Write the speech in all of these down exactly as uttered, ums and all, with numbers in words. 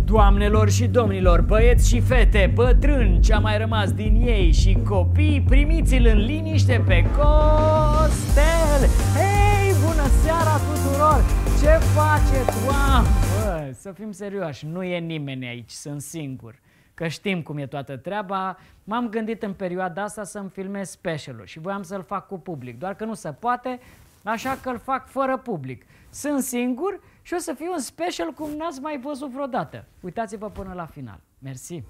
Doamnelor și domnilor, băieți și fete, bătrâni, ce-a mai rămas din ei și copii, primiți-l în liniște pe Costel! Hei, bună seara tuturor! Ce faceți, oameni? Bă, să fim serioși, nu e nimeni aici, sunt singur. Că știm cum e toată treaba, m-am gândit în perioada asta să-mi filmez special-ul și voiam să-l fac cu public, doar că nu se poate, așa că îl fac fără public. Sunt singur și o să fie un special cum n-ați mai văzut vreodată. Uitați-vă până la final. Mersi!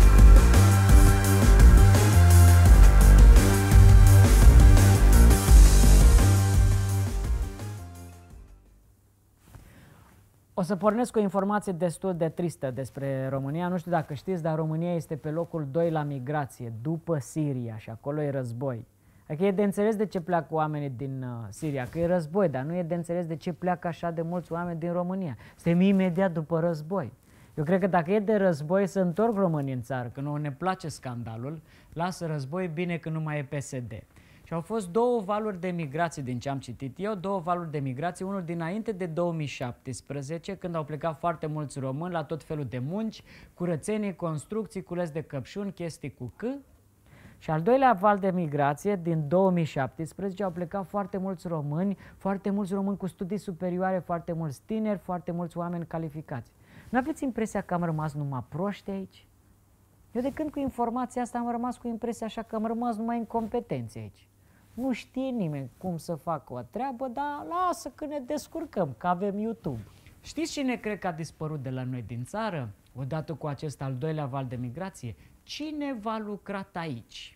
O să pornesc cu o informație destul de tristă despre România. Nu știu dacă știți, dar România este pe locul doi la migrație, după Siria, și acolo e război. Adică e de înțeles de ce pleacă oamenii din uh, Siria, că e război, dar nu e de înțeles de ce pleacă așa de mulți oameni din România. Suntem imediat după război. Eu cred că dacă e de război, să întorc românii în țară, că nouă ne place scandalul, lasă război, bine că nu mai e P S D. Și au fost două valuri de migrație din ce am citit eu, două valuri de migrație, unul dinainte de două mii șaptesprezece, când au plecat foarte mulți români la tot felul de munci, curățenii, construcții, cules de căpșuni, chestii cu C. Și al doilea val de migrație, din două mii șaptesprezece, au plecat foarte mulți români, foarte mulți români cu studii superioare, foarte mulți tineri, foarte mulți oameni calificați. Nu aveți impresia că am rămas numai proști aici? Eu de când cu informația asta am rămas cu impresia așa că am rămas numai incompetenți aici. Nu știe nimeni cum să facă o treabă, dar lasă că ne descurcăm, că avem YouTube. Știți cine cred că a dispărut de la noi din țară, odată cu acest al doilea val de migrație? Cine v-a lucrat aici?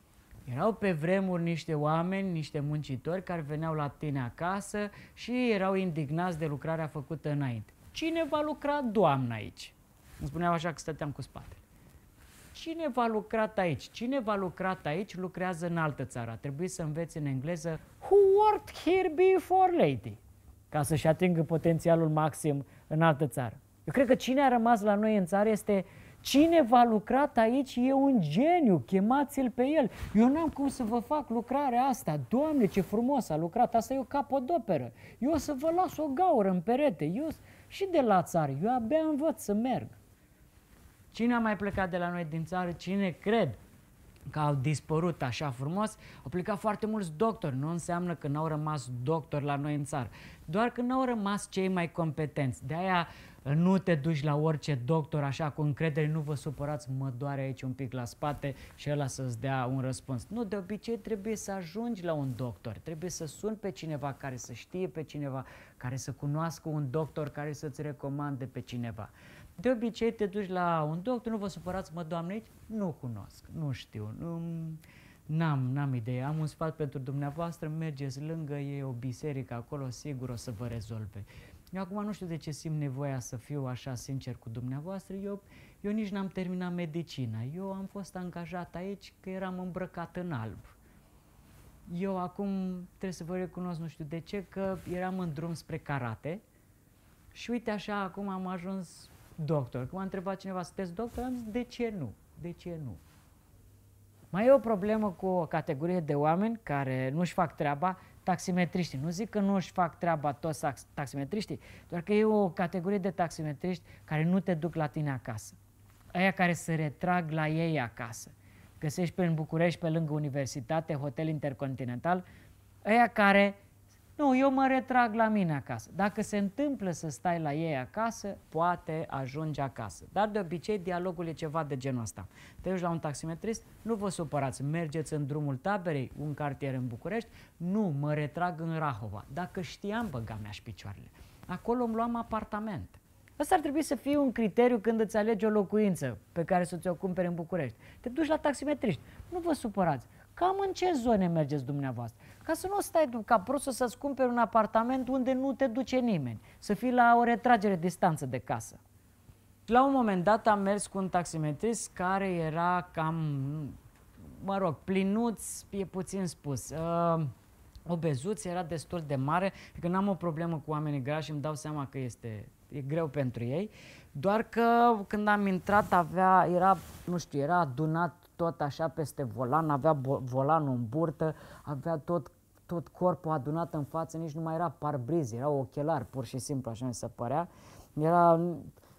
Erau pe vremuri niște oameni, niște muncitori care veneau la tine acasă și erau indignați de lucrarea făcută înainte. Cine va lucra, doamnă, aici? Îmi spuneau așa că stăteam cu spatele. Cine v-a lucrat aici? Cine v-a lucrat aici lucrează în altă țară. A trebuit să înveți în engleză Who worked here before, lady? Ca să-și atingă potențialul maxim în altă țară. Eu cred că cine a rămas la noi în țară este cine v-a lucrat aici e un geniu, chemați-l pe el. Eu n-am cum să vă fac lucrarea asta. Doamne, ce frumos a lucrat, asta e o capodoperă. Eu o să vă las o gaură în perete. Eu și de la țară, eu abia învăț să merg. Cine a mai plecat de la noi din țară? Cine cred că au dispărut așa frumos? Au plecat foarte mulți doctori. Nu înseamnă că n-au rămas doctori la noi în țară. Doar că n-au rămas cei mai competenți. De aia nu te duci la orice doctor așa cu încredere, nu vă supărați, mă doare aici un pic la spate și ăla să-ți dea un răspuns. Nu, de obicei trebuie să ajungi la un doctor, trebuie să suni pe cineva care să știe pe cineva, care să cunoască un doctor care să-ți recomande pe cineva. De obicei te duci la un doctor, nu vă supărați, mă, doamne, aici nu cunosc, nu știu, nu, n-am, n-am idee, am un sfat pentru dumneavoastră, mergeți lângă, e o biserică acolo, sigur o să vă rezolve. Eu acum nu știu de ce simt nevoia să fiu așa sincer cu dumneavoastră, eu, eu nici n-am terminat medicina, eu am fost angajat aici că eram îmbrăcat în alb. Eu acum trebuie să vă recunosc, nu știu de ce, că eram în drum spre karate și uite așa, acum am ajuns doctor. Când m-a întrebat cineva, sunteți doctor? Am zis, de ce nu? De ce nu? Mai e o problemă cu o categorie de oameni care nu-și fac treaba, taximetriștii. Nu zic că nu își fac treaba toți taximetriștii, doar că e o categorie de taximetriști care nu te duc la tine acasă. Aia care se retrag la ei acasă. Găsești pe în București, pe lângă universitate, hotel intercontinental, aia care, nu, eu mă retrag la mine acasă. Dacă se întâmplă să stai la ei acasă, poate ajungi acasă. Dar de obicei dialogul e ceva de genul ăsta. Te duci la un taximetrist, nu vă supărați, mergeți în drumul Taberei, un cartier în București, nu, mă retrag în Rahova. Dacă știam, băga mea și picioarele. Acolo îmi luam apartament. Asta ar trebui să fie un criteriu când îți alegi o locuință pe care să ți-o cumperi în București. Te duci la taximetriști, nu vă supărați. Cam în ce zone mergeți dumneavoastră? Ca să nu stai ca prostul să-ți cumperi un apartament unde nu te duce nimeni. Să fii la o retragere distanță de casă. La un moment dat am mers cu un taximetrist care era cam, mă rog, plinuț, e puțin spus, uh, obezuț, era destul de mare, că n-am o problemă cu oamenii grași, îmi dau seama că este, e greu pentru ei, doar că când am intrat avea, era, nu știu, era adunat tot așa peste volan, avea volanul în burtă, avea tot, tot corpul adunat în față, nici nu mai era parbriz, era ochelar, pur și simplu, așa mi se părea. Era,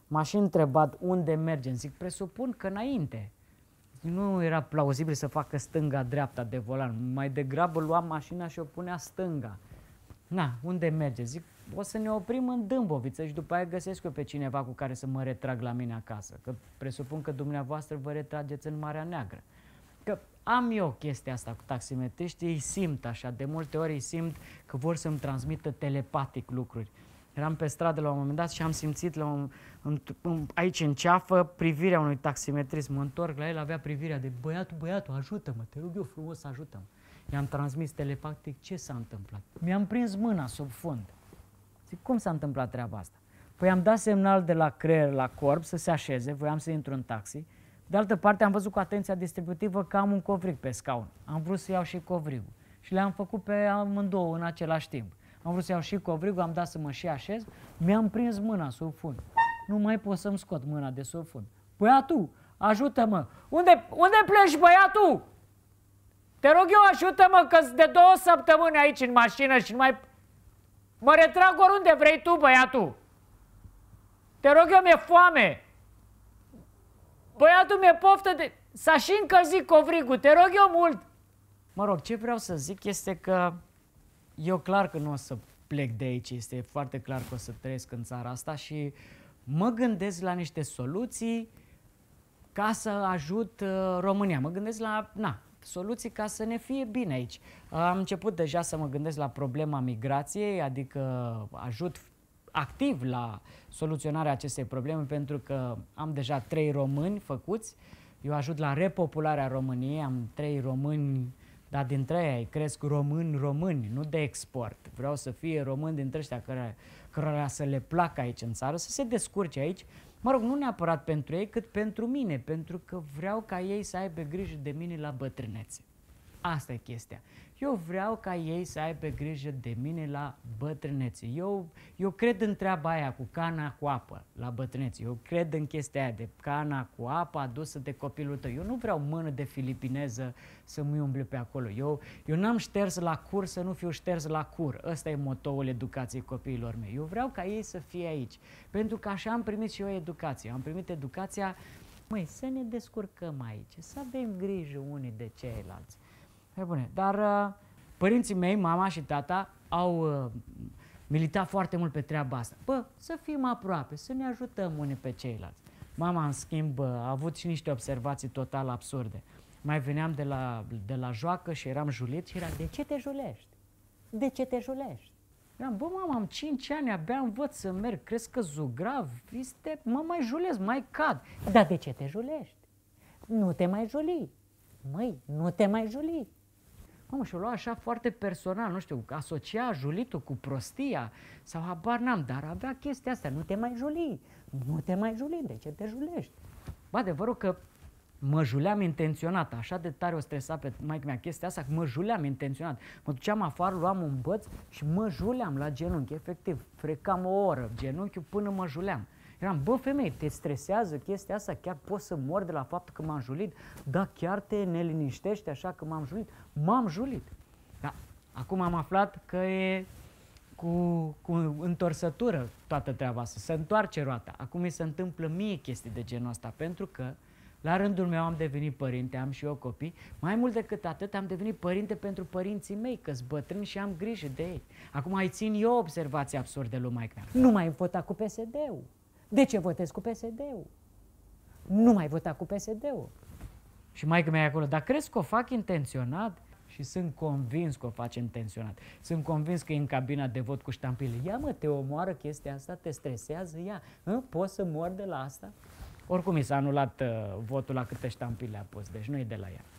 m-a și întrebat unde mergem. Zic, presupun că înainte. Nu era plauzibil să facă stânga-dreapta de volan. Mai degrabă luam mașina și o punea stânga. Na, unde merge? Zic, o să ne oprim în Dâmboviță și după aia găsesc eu pe cineva cu care să mă retrag la mine acasă. Că presupun că dumneavoastră vă retrageți în Marea Neagră. Că am eu chestia asta cu taximetriștii, îi simt așa, de multe ori îi simt că vor să-mi transmită telepatic lucruri. Eram pe stradă la un moment dat și am simțit la un, în, în, aici în ceafă privirea unui taximetrist. Mă întorc la el, avea privirea de băiatul, băiatul, ajută-mă, te rog eu frumos, ajută-mă. I-am transmis telepatic ce s-a întâmplat. Mi-am prins mâna sub fund. Zic, cum s-a întâmplat treaba asta? Păi am dat semnal de la creier la corp să se așeze, voiam să intru în taxi. De altă parte am văzut cu atenția distributivă că am un covrig pe scaun. Am vrut să iau și covrigul. Și le-am făcut pe amândouă în același timp. Am vrut să iau și covrigul, am dat să mă și așez, mi-am prins mâna sub fund. Nu mai pot să-mi scot mâna de sub fund. Băiatul, ajută-mă! Unde, unde pleci, băiatul? Te rog eu, ajută-mă, că de două săptămâni aici în mașină și nu mai... Mă retrag oriunde vrei tu, băiatul! Te rog eu, mi-e foame! Băiatul, mi-e poftă de... S-a și încălzit covrigul, te rog eu mult! Mă rog, ce vreau să zic este că eu clar că nu o să plec de aici, este foarte clar că o să trăiesc în țara asta și mă gândesc la niște soluții ca să ajut uh, România. Mă gândesc la, na, soluții ca să ne fie bine aici. Am început deja să mă gândesc la problema migrației, adică ajut activ la soluționarea acestei probleme pentru că am deja trei români făcuți. Eu ajut la repopularea României, am trei români, dar dintre ei cresc români români, nu de export. Vreau să fie români dintre ăștia care, cărora să le placă aici în țară, să se descurce aici. Mă rog, nu neapărat pentru ei, cât pentru mine, pentru că vreau ca ei să aibă grijă de mine la bătrânețe. Asta e chestia. Eu vreau ca ei să aibă grijă de mine la bătrânețe. Eu, eu cred în treaba aia cu cana cu apă la bătrânețe. Eu cred în chestia aia de cana cu apă adusă de copilul tău. Eu nu vreau mână de filipineză să-mi umble pe acolo. Eu, eu n-am șters la cur să nu fiu șters la cur. Ăsta e motoul educației copiilor mei. Eu vreau ca ei să fie aici. Pentru că așa am primit și eu educație. Am primit educația, măi, să ne descurcăm aici, să avem grijă unii de ceilalți. E bune, dar uh, părinții mei, mama și tata, au uh, militat foarte mult pe treaba asta. Bă, să fim aproape, să ne ajutăm unii pe ceilalți. Mama, în schimb, uh, a avut și niște observații total absurde. Mai veneam de la, de la joacă și eram julit și era, de ce te julești? De ce te julești? Eram, bă, mama, am cinci ani, abia învăț să merg, crezi că zugrav, este, mă mai julez, mai cad. Dar de ce te julești? Nu te mai juli. Măi, nu te mai juli. Mamă, și-o lua așa foarte personal, nu știu, asocia julitul cu prostia sau habar n-am, dar avea chestia asta, nu te mai juli, nu te mai juli, de ce te julești? Bă, adevărul că mă juleam intenționat, așa de tare o stresa pe maică-mea chestia asta, că mă juleam intenționat. Mă duceam afară, luam un băț și mă juleam la genunchi, efectiv, frecam o oră genunchiul până mă juleam. Eram, bă, femei, te stresează chestia asta? Chiar poți să mor de la faptul că m-am julit? Da, chiar te neliniștește așa că m-am julit? M-am julit. Da, acum am aflat că e cu, cu întorsătură toată treaba asta, se întoarce roata. Acum mi se întâmplă mie chestii de genul ăsta, pentru că la rândul meu am devenit părinte, am și eu copii. Mai mult decât atât, am devenit părinte pentru părinții mei, că-s bătrâni și am grijă de ei. Acum îi țin eu observații absurde lui maică-mea. Nu mai vota cu P S D-ul. De ce votez cu P S D-ul? Nu mai vota cu P S D-ul. Și maică-mea e acolo, dar crezi că o fac intenționat? Și sunt convins că o face intenționat. Sunt convins că e în cabina de vot cu ștampile. Ia mă, te omoară chestia asta, te stresează, ia. Hă? Poți să mor de la asta? Oricum i s-a anulat uh, votul la câte ștampile a pus, deci nu e de la ea.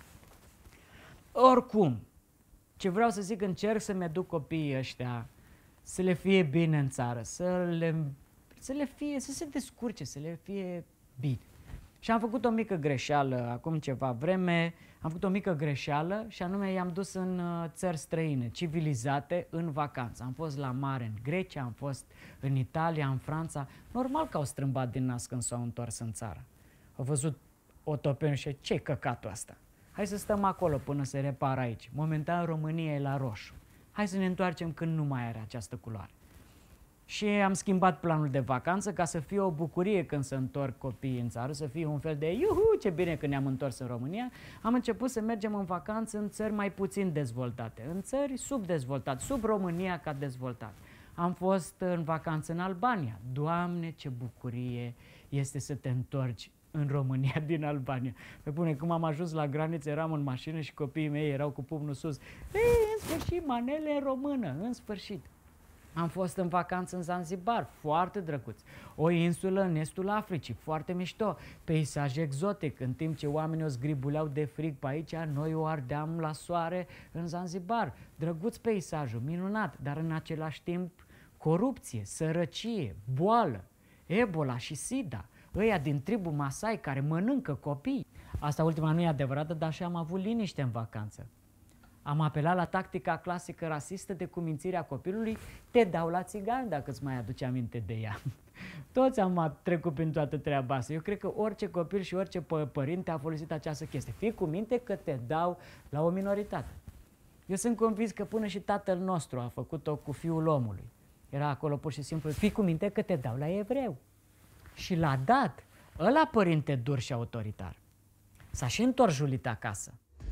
Oricum, ce vreau să zic, încerc să-mi aduc copiii ăștia să le fie bine în țară, să le... să le fie, să se descurce, să le fie bine. Și am făcut o mică greșeală acum ceva vreme, am făcut o mică greșeală și anume i-am dus în uh, țări străine, civilizate, în vacanță. Am fost la mare în Grecia, am fost în Italia, în Franța. Normal că au strâmbat din nas când s-au întors în țară. Au văzut otopeni și ce-i căcatul ăsta? Hai să stăm acolo până se repară aici. Momentan România e la roșu. Hai să ne întoarcem când nu mai are această culoare. Și am schimbat planul de vacanță ca să fie o bucurie când se întorc copiii în țară, să fie un fel de iuhu, ce bine că ne-am întors în România. Am început să mergem în vacanță în țări mai puțin dezvoltate, în țări subdezvoltate, sub România ca dezvoltat. Am fost în vacanță în Albania. Doamne, ce bucurie este să te întorci în România din Albania. Pe bune, cum am ajuns la graniță, eram în mașină și copiii mei erau cu pumnul sus. Ei, în sfârșit, manele în română, în sfârșit. Am fost în vacanță în Zanzibar, foarte drăguț. O insulă în estul Africii, foarte mișto. Peisaj exotic, în timp ce oamenii o zgribuleau de frig pe aici, noi o ardeam la soare în Zanzibar. Drăguț peisajul, minunat, dar în același timp corupție, sărăcie, boală, Ebola și SIDA. Ăia din tribul Masai care mănâncă copii. Asta ultima nu e adevărată, dar și am avut liniște în vacanță. Am apelat la tactica clasică rasistă de cumințirea copilului, te dau la țigani dacă îți mai aduce aminte de ea. Toți am trecut prin toată treaba asta. Eu cred că orice copil și orice părinte a folosit această chestie. Fii cu minte că te dau la o minoritate. Eu sunt convins că până și tatăl nostru a făcut-o cu fiul omului. Era acolo pur și simplu, fii cu minte că te dau la evreu. Și l-a dat ăla părinte dur și autoritar. S-a și întors Julit acasă.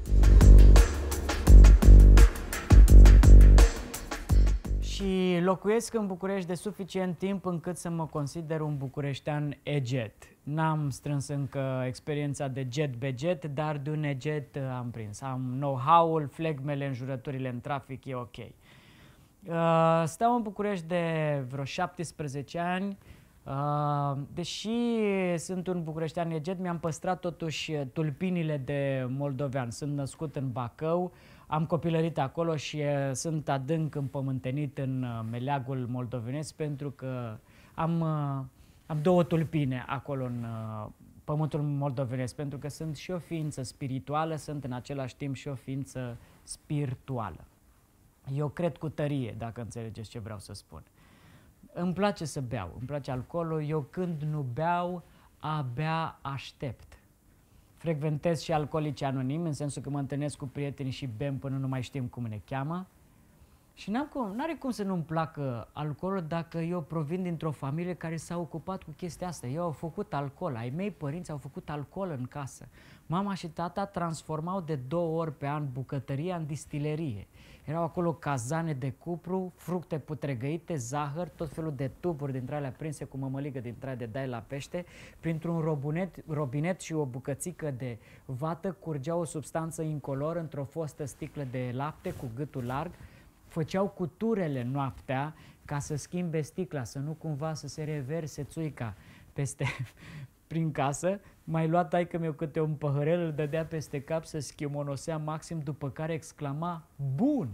Și locuiesc în București de suficient timp încât să mă consider un bucureștean eget. N-am strâns încă experiența de jet be jet, dar de un eget am prins. Am know-how-ul, flegmele, înjurăturile în trafic, e ok. Stau în București de vreo șaptesprezece ani. Deși sunt un bucureștean eget, mi-am păstrat totuși tulpinile de moldovean. Sunt născut în Bacău, am copilărit acolo și sunt adânc împământenit în meleagul moldovenesc pentru că am, am două tulpine acolo în pământul moldovenesc, pentru că sunt și o ființă spirituală, sunt în același timp și o ființă spirituală. Eu cred cu tărie, dacă înțelegeți ce vreau să spun. Îmi place să beau, îmi place alcoolul, eu când nu beau, abia aștept. Frecventez și alcoolici anonimi, în sensul că mă întâlnesc cu prietenii și bem până nu mai știm cum ne cheamă. Și n-are cum să nu-mi placă alcoolul dacă eu provin dintr-o familie care s-a ocupat cu chestia asta. Eu au făcut alcool, ai mei părinți au făcut alcool în casă. Mama și tata transformau de două ori pe an bucătăria în distilerie. Erau acolo cazane de cupru, fructe putregăite, zahăr, tot felul de tuburi dintre alea prinse cu mămăligă dintre alea de dai la pește. Printr-un robinet, robinet și o bucățică de vată curgea o substanță incolor într-o fostă sticlă de lapte cu gâtul larg. Făceau cuturele noaptea ca să schimbe sticla, să nu cumva să se reverse țuica peste, prin casă. Mai lua taică-miu câte un păhărel, îl dădea peste cap să schimonosea maxim, după care exclama, bun!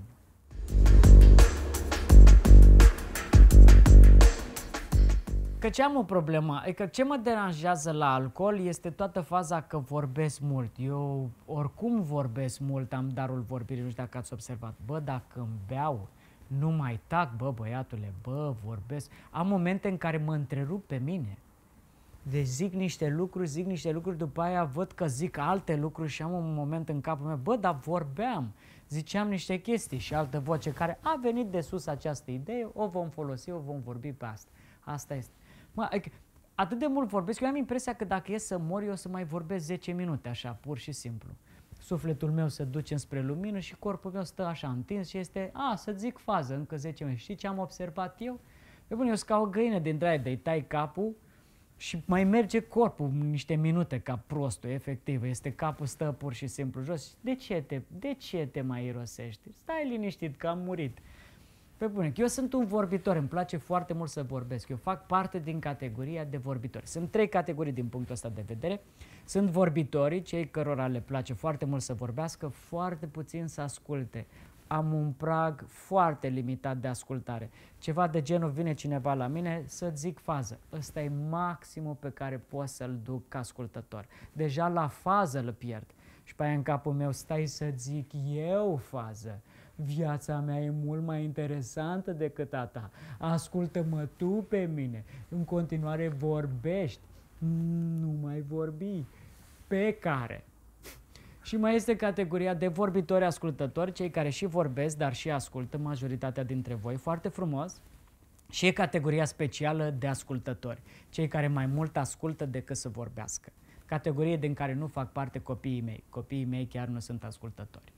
Că ce am o problemă, adică ce mă deranjează la alcool este toată faza că vorbesc mult. Eu oricum vorbesc mult, am darul vorbirii, nu știu dacă ați observat. Bă, dacă îmi beau, nu mai tac, bă, băiatule, bă, vorbesc. Am momente în care mă întrerup pe mine. Deci zic niște lucruri, zic niște lucruri, după aia văd că zic alte lucruri și am un moment în capul meu, bă, dar vorbeam, ziceam niște chestii și altă voce care a venit de sus această idee, o vom folosi, o vom vorbi pe asta. Asta este. Mă, atât de mult vorbesc, eu am impresia că dacă e să mor, eu o să mai vorbesc zece minute, așa, pur și simplu. Sufletul meu se duce înspre lumină și corpul meu stă așa întins și este, a, să zic fază, încă zece minute. Știi ce am observat eu? Pe bune, eu sunt ca o găină dintre aia, de-i tai capul și mai merge corpul niște minute ca prostul, efectiv. Este capul stă pur și simplu jos. De ce te, de ce te mai irosești? Stai liniștit că am murit. Pe bune, eu sunt un vorbitor, îmi place foarte mult să vorbesc. Eu fac parte din categoria de vorbitori. Sunt trei categorii din punctul ăsta de vedere. Sunt vorbitorii, cei cărora le place foarte mult să vorbească, foarte puțin să asculte. Am un prag foarte limitat de ascultare. Ceva de genul, vine cineva la mine să zic fază. Ăsta e maximul pe care pot să-l duc ca ascultător. Deja la fază îl pierd. Și pe aia în capul meu stai să zic eu fază. Viața mea e mult mai interesantă decât a ta. Ascultă-mă tu pe mine. În continuare vorbești. Nu mai vorbi. Pe care? Și mai este categoria de vorbitori ascultători, cei care și vorbesc, dar și ascultă, majoritatea dintre voi, foarte frumos. Și e categoria specială de ascultători, cei care mai mult ascultă decât să vorbească. Categorie din care nu fac parte copiii mei. Copiii mei chiar nu sunt ascultători.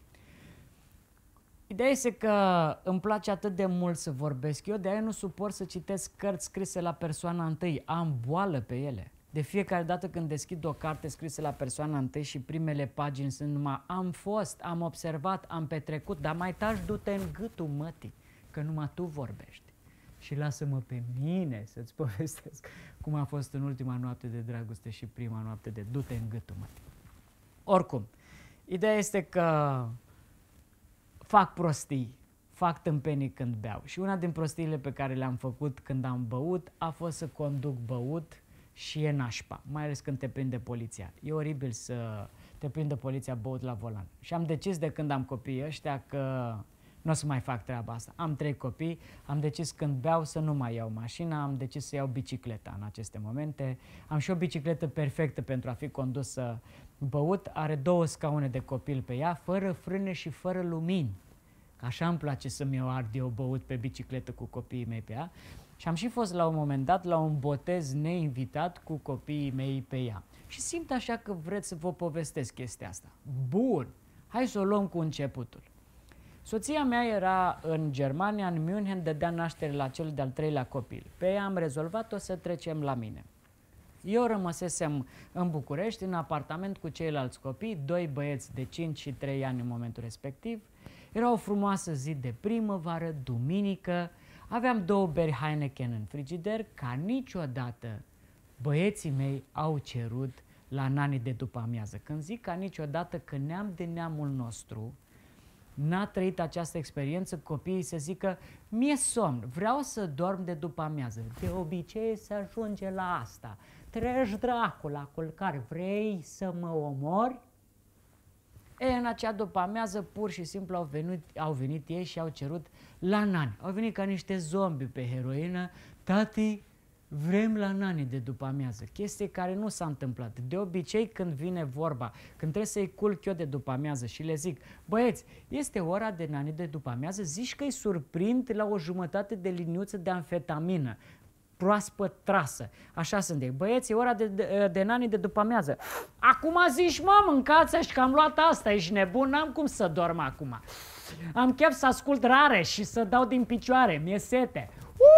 Ideea este că îmi place atât de mult să vorbesc eu, de-aia nu suport să citesc cărți scrise la persoana întâi. Am boală pe ele. De fiecare dată când deschid o carte scrisă la persoana întâi și primele pagini sunt numai am fost, am observat, am petrecut, dar mai taci, du-te în gâtul mătii, că numai tu vorbești. Și lasă-mă pe mine să-ți povestesc cum a fost în ultima noapte de dragoste și prima noapte de du-te în gâtul mătii. Oricum, ideea este că fac prostii, fac tâmpenii când beau. Și una din prostiile pe care le-am făcut când am băut a fost să conduc băut și e nașpa, mai ales când te prinde poliția. E oribil să te prindă poliția băut la volan. Și am decis de când am copiii ăștia că nu o să mai fac treaba asta. Am trei copii, am decis când beau să nu mai iau mașina, am decis să iau bicicleta în aceste momente. Am și o bicicletă perfectă pentru a fi condusă băut, are două scaune de copil pe ea, fără frâne și fără lumini. Așa îmi place să-mi o ard eu băut pe bicicletă cu copiii mei pe ea. Și am și fost la un moment dat la un botez neinvitat cu copiii mei pe ea. Și simt așa că vreți să vă povestesc chestia asta. Bun, hai să o luăm cu începutul. Soția mea era în Germania, în München, dădea naștere la cel de-al treilea copil. Pe ea am rezolvat-o să trecem la mine. Eu rămăsesem în București, în apartament cu ceilalți copii, doi băieți de cinci și trei ani în momentul respectiv. Era o frumoasă zi de primăvară, duminică, aveam două beri Heineken în frigider, ca niciodată băieții mei au cerut la nani de după amiază. Când zic ca niciodată, că neam de neamul nostru n-a trăit această experiență, copiii să zică, mie somn, vreau să dorm de după amiază. De obicei se ajunge la asta. Treci dracu la culcare, vrei să mă omori? E, în acea după amiază, pur și simplu au venit, au venit ei și au cerut la nani. Au venit ca niște zombi pe heroină. Tati, vrem la nani de după amiază. Chestie care nu s-a întâmplat. De obicei, când vine vorba, când trebuie să-i culc eu de după amiază și le zic, băieți, este ora de nani de după amiază, zici că îi surprind la o jumătate de liniuță de amfetamină proaspăt trasă. Așa sunt ei. Băieți, e ora de, de, de nani de după amiază. Acum zici, mă, mâncați-și că am luat asta, ești nebun, n-am cum să dorm acum. Am chef să ascult rare și să dau din picioare, mi-e sete.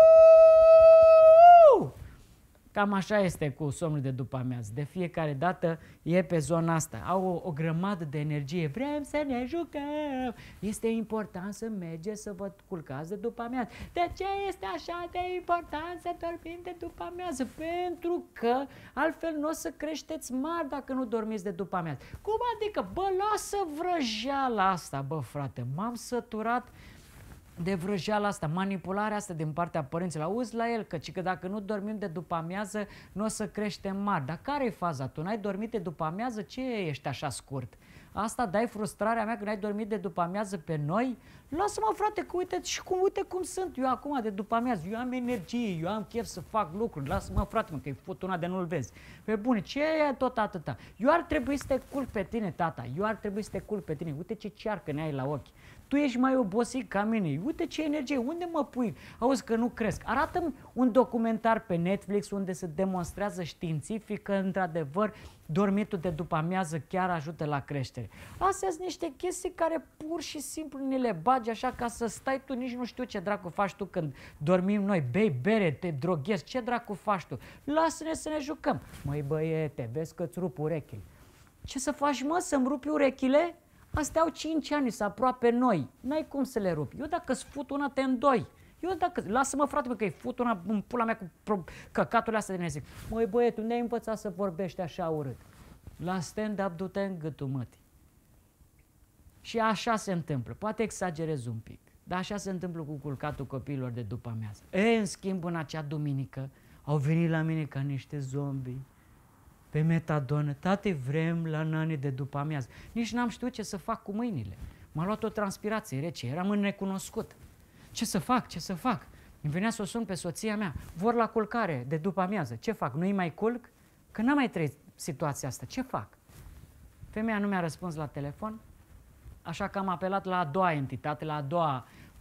Uuuu! Cam așa este cu somnul de după amiază. De fiecare dată e pe zona asta. Au o, o grămadă de energie. Vrem să ne jucăm. Este important să mergeți să vă culcați de după amiază. De ce este așa de important să dormim de după amiază? Pentru că altfel nu o să creșteți mari dacă nu dormiți de după amiază. Cum adică? Bă, lasă vrăjeala asta, bă, frate. M-am săturat de vrăjeala asta, manipularea asta din partea părinților. Auzi la el, că, că dacă nu dormim de după amiază, nu o să creștem mari. Dar care e faza? Tu n-ai dormit de după amiază? Ce ești așa scurt? Asta dai frustrarea mea că n-ai dormit de după amiază pe noi? Lasă-mă, frate, că uite, și cum, uite cum sunt eu acum de după amiază. Eu am energie, eu am chef să fac lucruri. Lasă-mă, frate, mă, că-i fut una de nu-l vezi. Pe bune, ce e tot atâta? Eu ar trebui să te culc pe tine, tata. Eu ar trebui să te culc pe tine. Uite ce cearcă ne ai la ochi. Tu ești mai obosit ca mine. Uite ce energie. Unde mă pui? Auzi că nu cresc. Arată-mi un documentar pe Netflix unde se demonstrează științific că, într-adevăr, dormitul de după amiază chiar ajută la creștere. Astea sunt niște chestii care pur și simplu ne le bagi așa ca să stai tu, nici nu știu ce dracu faci tu când dormim noi. Bei bere, te droghezi, ce dracu faci tu? Lasă-ne să ne jucăm. Măi băiete, vezi că-ți rup urechile. Ce să faci, mă, să-mi rupi urechile? Astea au cinci ani, să aproape noi. N-ai cum să le rupi. Eu dacă-ți fut una, te îndoi. Eu dacă... Lasă-mă, frate, bă, că-i fut una în pula mea cu pro... căcaturile astea de Dumnezeu. Măi, băietu, unde ai învățat să vorbești așa urât? La stand-up du-te în gâtul mătii. Și așa se întâmplă. Poate exagerez un pic, dar așa se întâmplă cu culcatul copiilor de după amiază. E, în schimb, în acea duminică, au venit la mine ca niște zombi, pe metadonă. Tate, vrem la nani de după amiază. Nici n-am știut ce să fac cu mâinile. M-a luat o transpirație rece, eram în necunoscut. Ce să fac, ce să fac? Îmi venea să o sun pe soția mea. Vor la culcare de după amiază. Ce fac? Nu-i mai culc? Că n-am mai trăit situația asta. Ce fac? Femeia nu mi-a răspuns la telefon, așa că am apelat la a doua entitate, la a doua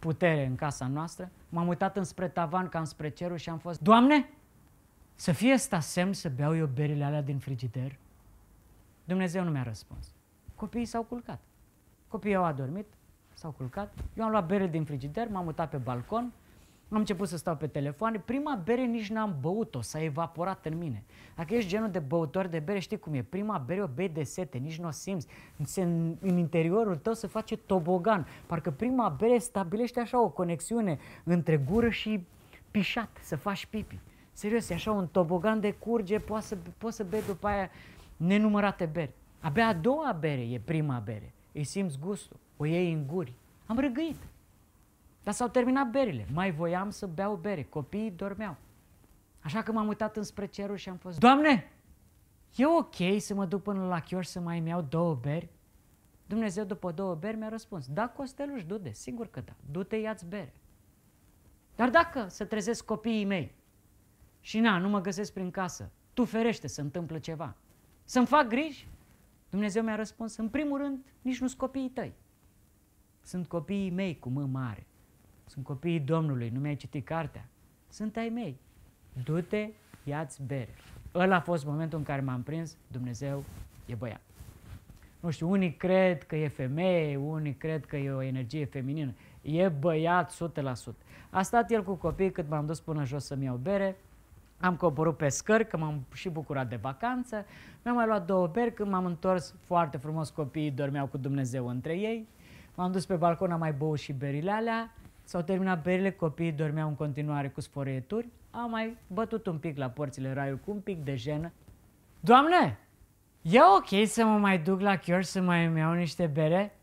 putere în casa noastră, m-am uitat înspre tavan ca înspre cerul și am fost: Doamne, să fie ăsta semn să beau eu berile alea din frigider? Dumnezeu nu mi-a răspuns. Copiii s-au culcat. Copiii au adormit, s-au culcat. Eu am luat bere din frigider, m-am mutat pe balcon, am început să stau pe telefon. Prima bere nici n-am băut-o, s-a evaporat în mine. Dacă ești genul de băutor de bere, știi cum e. Prima bere o bei de sete, nici nu o simți. În, în interiorul tău se face tobogan. Parcă prima bere stabilește așa o conexiune între gură și pișat, să faci pipi. Serios, e așa un tobogan de curge, poți să, poți să bei după aia nenumărate beri. Abia a doua bere e prima bere. Îi simți gustul, o iei în guri. Am răgăit. Dar s-au terminat berile. Mai voiam să beau bere. Copiii dormeau. Așa că m-am uitat înspre cerul și am fost: Doamne, e ok să mă duc până la chioș să mai îmi iau două beri? Dumnezeu după două beri mi-a răspuns: Da, Costeluș, du-te, sigur că da. Du-te, ia-ți bere. Dar dacă să trezesc copiii mei și na, nu mă găsesc prin casă, tu ferește să întâmplă ceva, să-mi fac griji? Dumnezeu mi-a răspuns: în primul rând, nici nu-s copiii tăi. Sunt copiii mei cu mă mare. Sunt copiii Domnului, nu mi-ai citit cartea. Sunt ai mei. Du-te, ia-ți bere. Ăla a fost momentul în care m-am prins: Dumnezeu e băiat. Nu știu, unii cred că e femeie, unii cred că e o energie feminină. E băiat o sută la sută. A stat el cu copii cât m-am dus până jos să-mi iau bere. Am coborât pe scări, că m-am și bucurat de vacanță. Mi-am mai luat două beri, când m-am întors foarte frumos, copiii dormeau cu Dumnezeu între ei. M-am dus pe balcon, am mai băut și berile alea. S-au terminat berile, copiii dormeau în continuare cu sfărăieturi. Am mai bătut un pic la porțile raiului cu un pic de jenă. Doamne, e ok să mă mai duc la chioș să mai îmi iau niște bere?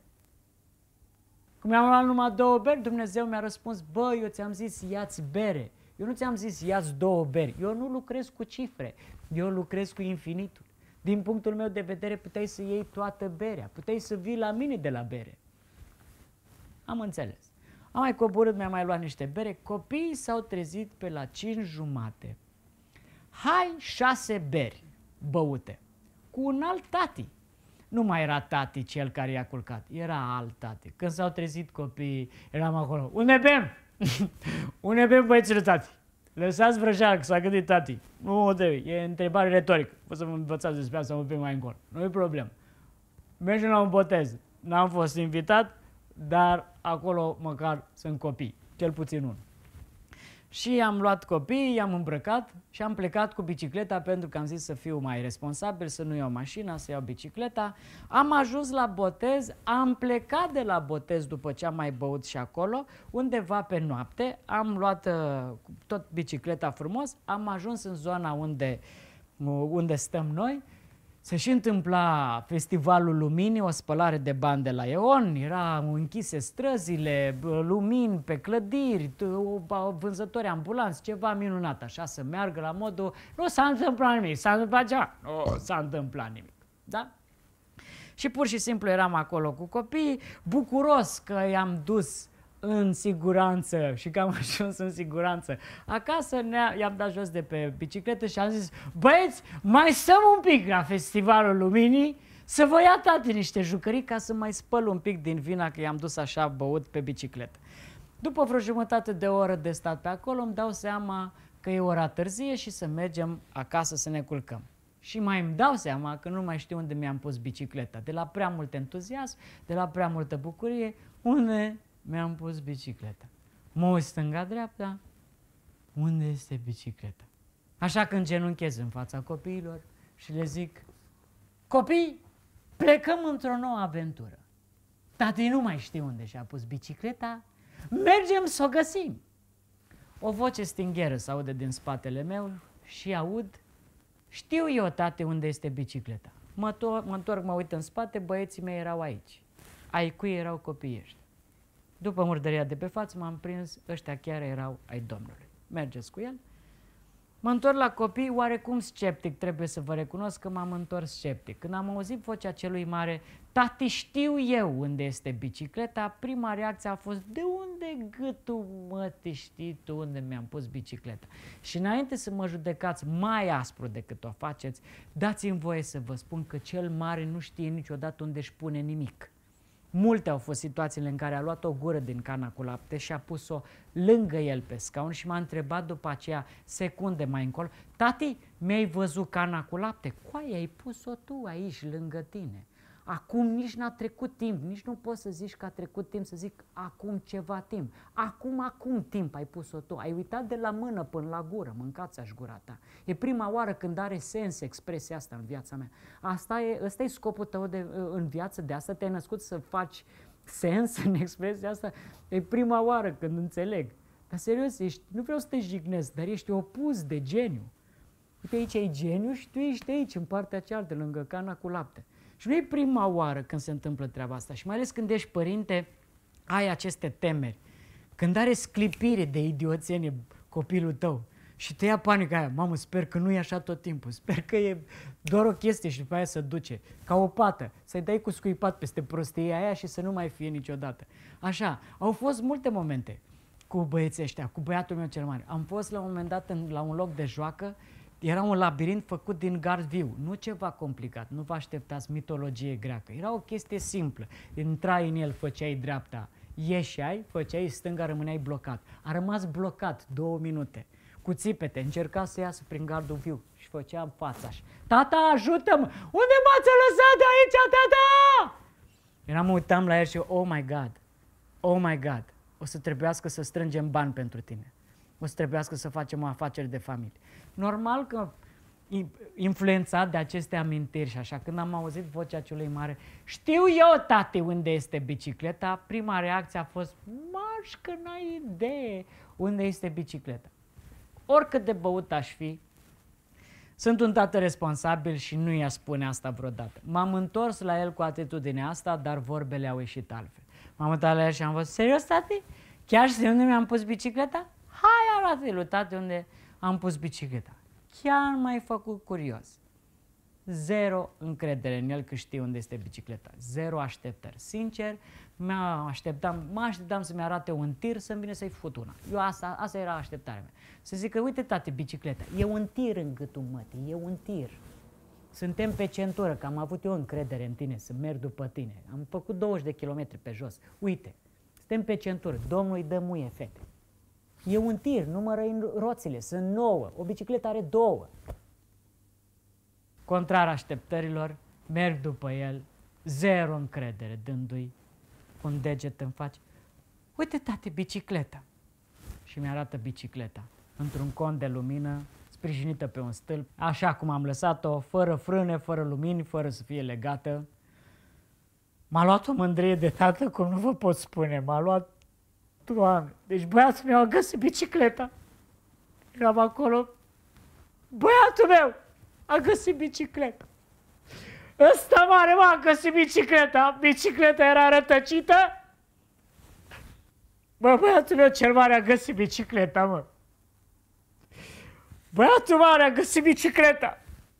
Cum mi-am luat numai două beri, Dumnezeu mi-a răspuns: bă, eu ți-am zis ia-ți bere. Eu nu ți-am zis ia-ți două beri. Eu nu lucrez cu cifre. Eu lucrez cu infinitul. Din punctul meu de vedere, puteai să iei toată berea. Puteai să vii la mine de la bere. Am înțeles. Am mai coborât, mi-am mai luat niște bere. Copiii s-au trezit pe la cinci jumate. Hai, șase beri băute. Cu un alt tati. Nu mai era tati cel care i-a culcat. Era alt tati. Când s-au trezit copiii, eram acolo: unde bem? Unde bem, băieților, tati? Lăsați vrăjeală, că s-a gândit tati. Nu o trebuie, e întrebare retorică. O să mă învățați despre asta un pic mai încolo. Nu e problemă. Mergem la un botez. N-am fost invitat, dar acolo măcar sunt copii. Cel puțin unul. Și am luat copiii, i-am îmbrăcat și am plecat cu bicicleta, pentru că am zis să fiu mai responsabil, să nu iau mașina, să iau bicicleta. Am ajuns la botez, am plecat de la botez după ce am mai băut și acolo, undeva pe noapte, am luat uh, tot bicicleta frumos, am ajuns în zona unde, uh, unde stăm noi. Se și întâmpla Festivalul Luminii, o spălare de bani de la E.ON, erau închise străzile, lumini pe clădiri, vânzători ambulanți, ceva minunat, așa, să meargă la modul: nu s-a întâmplat nimic, s-a întâmplat ceva, nu s-a întâmplat nimic, da? Și pur și simplu eram acolo cu copiii, bucuros că i-am dus în siguranță și că am ajuns în siguranță acasă. I-am dat jos de pe bicicletă și am zis: băieți, mai stăm un pic la Festivalul Luminii să vă ia tati niște jucării ca să mai spăl un pic din vina că i-am dus așa băut pe bicicletă. După vreo jumătate de oră de stat pe acolo, îmi dau seama că e ora târzie și să mergem acasă să ne culcăm. Și mai îmi dau seama că nu mai știu unde mi-am pus bicicleta. De la prea mult entuziasm, de la prea multă bucurie, unde mi-am pus bicicleta. Mă uit stânga-dreapta, unde este bicicleta? Așa că îngenunchez în fața copiilor și le zic: copii, plecăm într-o nouă aventură. Tati nu mai știe unde și-a pus bicicleta, mergem să o găsim. O voce stingheră se aude din spatele meu și aud: știu eu, tate, unde este bicicleta. Mă, mă întorc, mă uit în spate, băieții mei erau aici. Ai cui erau copiii ăștia? După murdăria de pe față m-am prins, ăștia chiar erau ai Domnului. Mergeți cu el. Mă întorc la copii, oarecum sceptic, trebuie să vă recunosc că m-am întors sceptic. Când am auzit vocea celui mare: tati, știu eu unde este bicicleta, prima reacție a fost: de unde gâtul, mă, te știi tu unde mi-am pus bicicleta? Și înainte să mă judecați mai aspru decât o faceți, dați-mi voie să vă spun că cel mare nu știe niciodată unde își pune nimic. Multe au fost situațiile în care a luat o gură din cana cu lapte și a pus-o lângă el pe scaun și m-a întrebat după aceea, secunde mai încolo, tati, mi-ai văzut cana cu lapte? Coaie, ai pus-o tu aici, lângă tine. Acum nici n-a trecut timp, nici nu poți să zici că a trecut timp, să zic acum ceva timp. Acum, acum timp ai pus-o tu. Ai uitat de la mână până la gură, mâncați-aș gura ta. E prima oară când are sens expresia asta în viața mea. Asta e, ăsta e scopul tău de, în viață, de asta te-ai născut să faci sens în expresia asta. E prima oară când înțeleg. Dar serios, ești, nu vreau să te jignesc, dar ești opus de geniu. Uite, aici ai geniu și tu ești aici, în partea cealaltă, lângă cana cu lapte. Și nu e prima oară când se întâmplă treaba asta. Și mai ales când ești părinte, ai aceste temeri. Când are sclipire de idioțenie copilul tău și te ia panica aia, mamă, sper că nu e așa tot timpul, sper că e doar o chestie și după aia se duce, ca o pată, să-i dai cu scuipat peste prostia aia și să nu mai fie niciodată. Așa, au fost multe momente cu băieții ăștia, cu băiatul meu cel mare. Am fost la un moment dat în, la un loc de joacă. Era un labirint făcut din gard viu, nu ceva complicat, nu vă așteptați mitologie greacă. Era o chestie simplă. Intrai în el, făceai dreapta, ieșeai, făceai stânga, rămâneai blocat. A rămas blocat două minute. Cu țipete, încerca să iasă prin gardul viu și făcea în fața așa. Tata, ajută-mă! Unde m-ați lăsat de aici, tata? Eram, mă uitam la el și eu, oh my God, oh my God, o să trebuiască să strângem bani pentru tine. O să trebuiască să facem o afacere de familie. Normal că influențat de aceste amintiri și așa, când am auzit vocea celui mare, știu eu, tate, unde este bicicleta, prima reacție a fost, marș, că n-ai idee unde este bicicleta. Oricât de băut aș fi, sunt un tată responsabil și nu i-a spune asta vreodată. M-am întors la el cu atitudinea asta, dar vorbele au ieșit altfel. M-am uitat la el și am fost, serios, tate? Chiar știi unde mi-am pus bicicleta? Hai, arată-i lui tate unde am pus bicicleta. Chiar m-ai făcut curios. Zero încredere în el că știe unde este bicicleta. Zero așteptări. Sincer, mă așteptam, mă așteptam să-mi arate un tir să-mi vine să-i fut una. Eu asta, asta era așteptarea mea. Să zic că, uite, tate, bicicleta, e un tir în gâtul mătii, e un tir. Suntem pe centură, că am avut eu încredere în tine, să merg după tine. Am făcut douăzeci de kilometri pe jos. Uite, suntem pe centură, Domnul îi dă muie, fete. E un tir, numără-i roțile, sunt nouă, o bicicletă are două. Contrar așteptărilor, merg după el, zero încredere, dându-i un deget în față. Uite, tate, bicicleta. Și mi-arată bicicleta, într-un cont de lumină, sprijinită pe un stâlp, așa cum am lăsat-o, fără frâne, fără lumini, fără să fie legată. M-a luat o mândrie de tată, cum nu vă pot spune, m-a luat, Doamne, deci băiatul meu a găsit bicicleta. Eram acolo, băiatul meu a găsit bicicleta. Ăsta mare, mă, a găsit bicicleta. Bicicleta era rătăcită. Bă, băiatul meu cel mare a găsit bicicleta, mă. Băiatul mare a găsit bicicleta.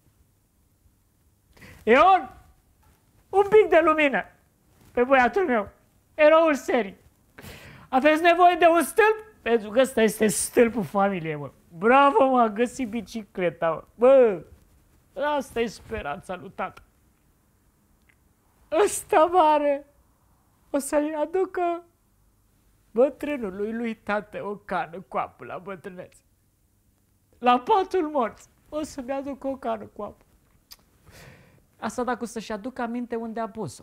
Ion, un pic de lumină pe băiatul meu. Eroul serii. Aveți nevoie de un stâlp? Pentru că ăsta este stâlpul familiei, mă. Bravo, mă, a găsit bicicleta, mă. Bă, asta e speranța lui tată. Ăsta mare o să-i aducă bătrânului lui tată o cană cu apă la bătrânețe. La patul morți o să-mi aducă o cană cu apă. Asta dacă o să-și aducă aminte unde a pus-o.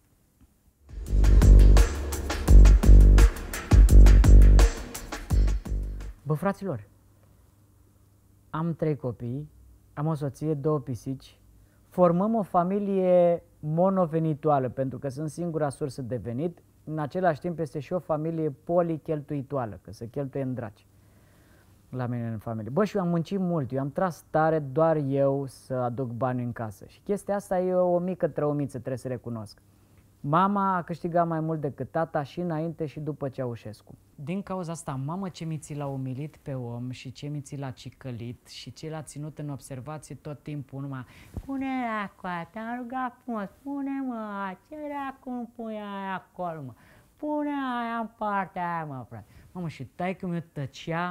Bă, fraților, am trei copii, am o soție, două pisici, formăm o familie monovenituală, pentru că sunt singura sursă de venit, în același timp este și o familie policheltuitoală, că se cheltuie în draci la mine în familie. Bă, și eu am muncit mult, eu am tras tare doar eu să aduc bani în casă și chestia asta e o mică trăumiță, trebuie să recunosc. Mama a câștigat mai mult decât tata și înainte și după Ceaușescu. Din cauza asta, mamă, ce mi ți l-a umilit pe om și ce mi ți l-a cicălit și ce l-a ținut în observație tot timpul, numai pune acolo, te-am rugat frumos, pune mă, ce dracu pune aia acolo, mă, pune aia în partea aia, mă, frate. Mamă, și taică-miu tăcea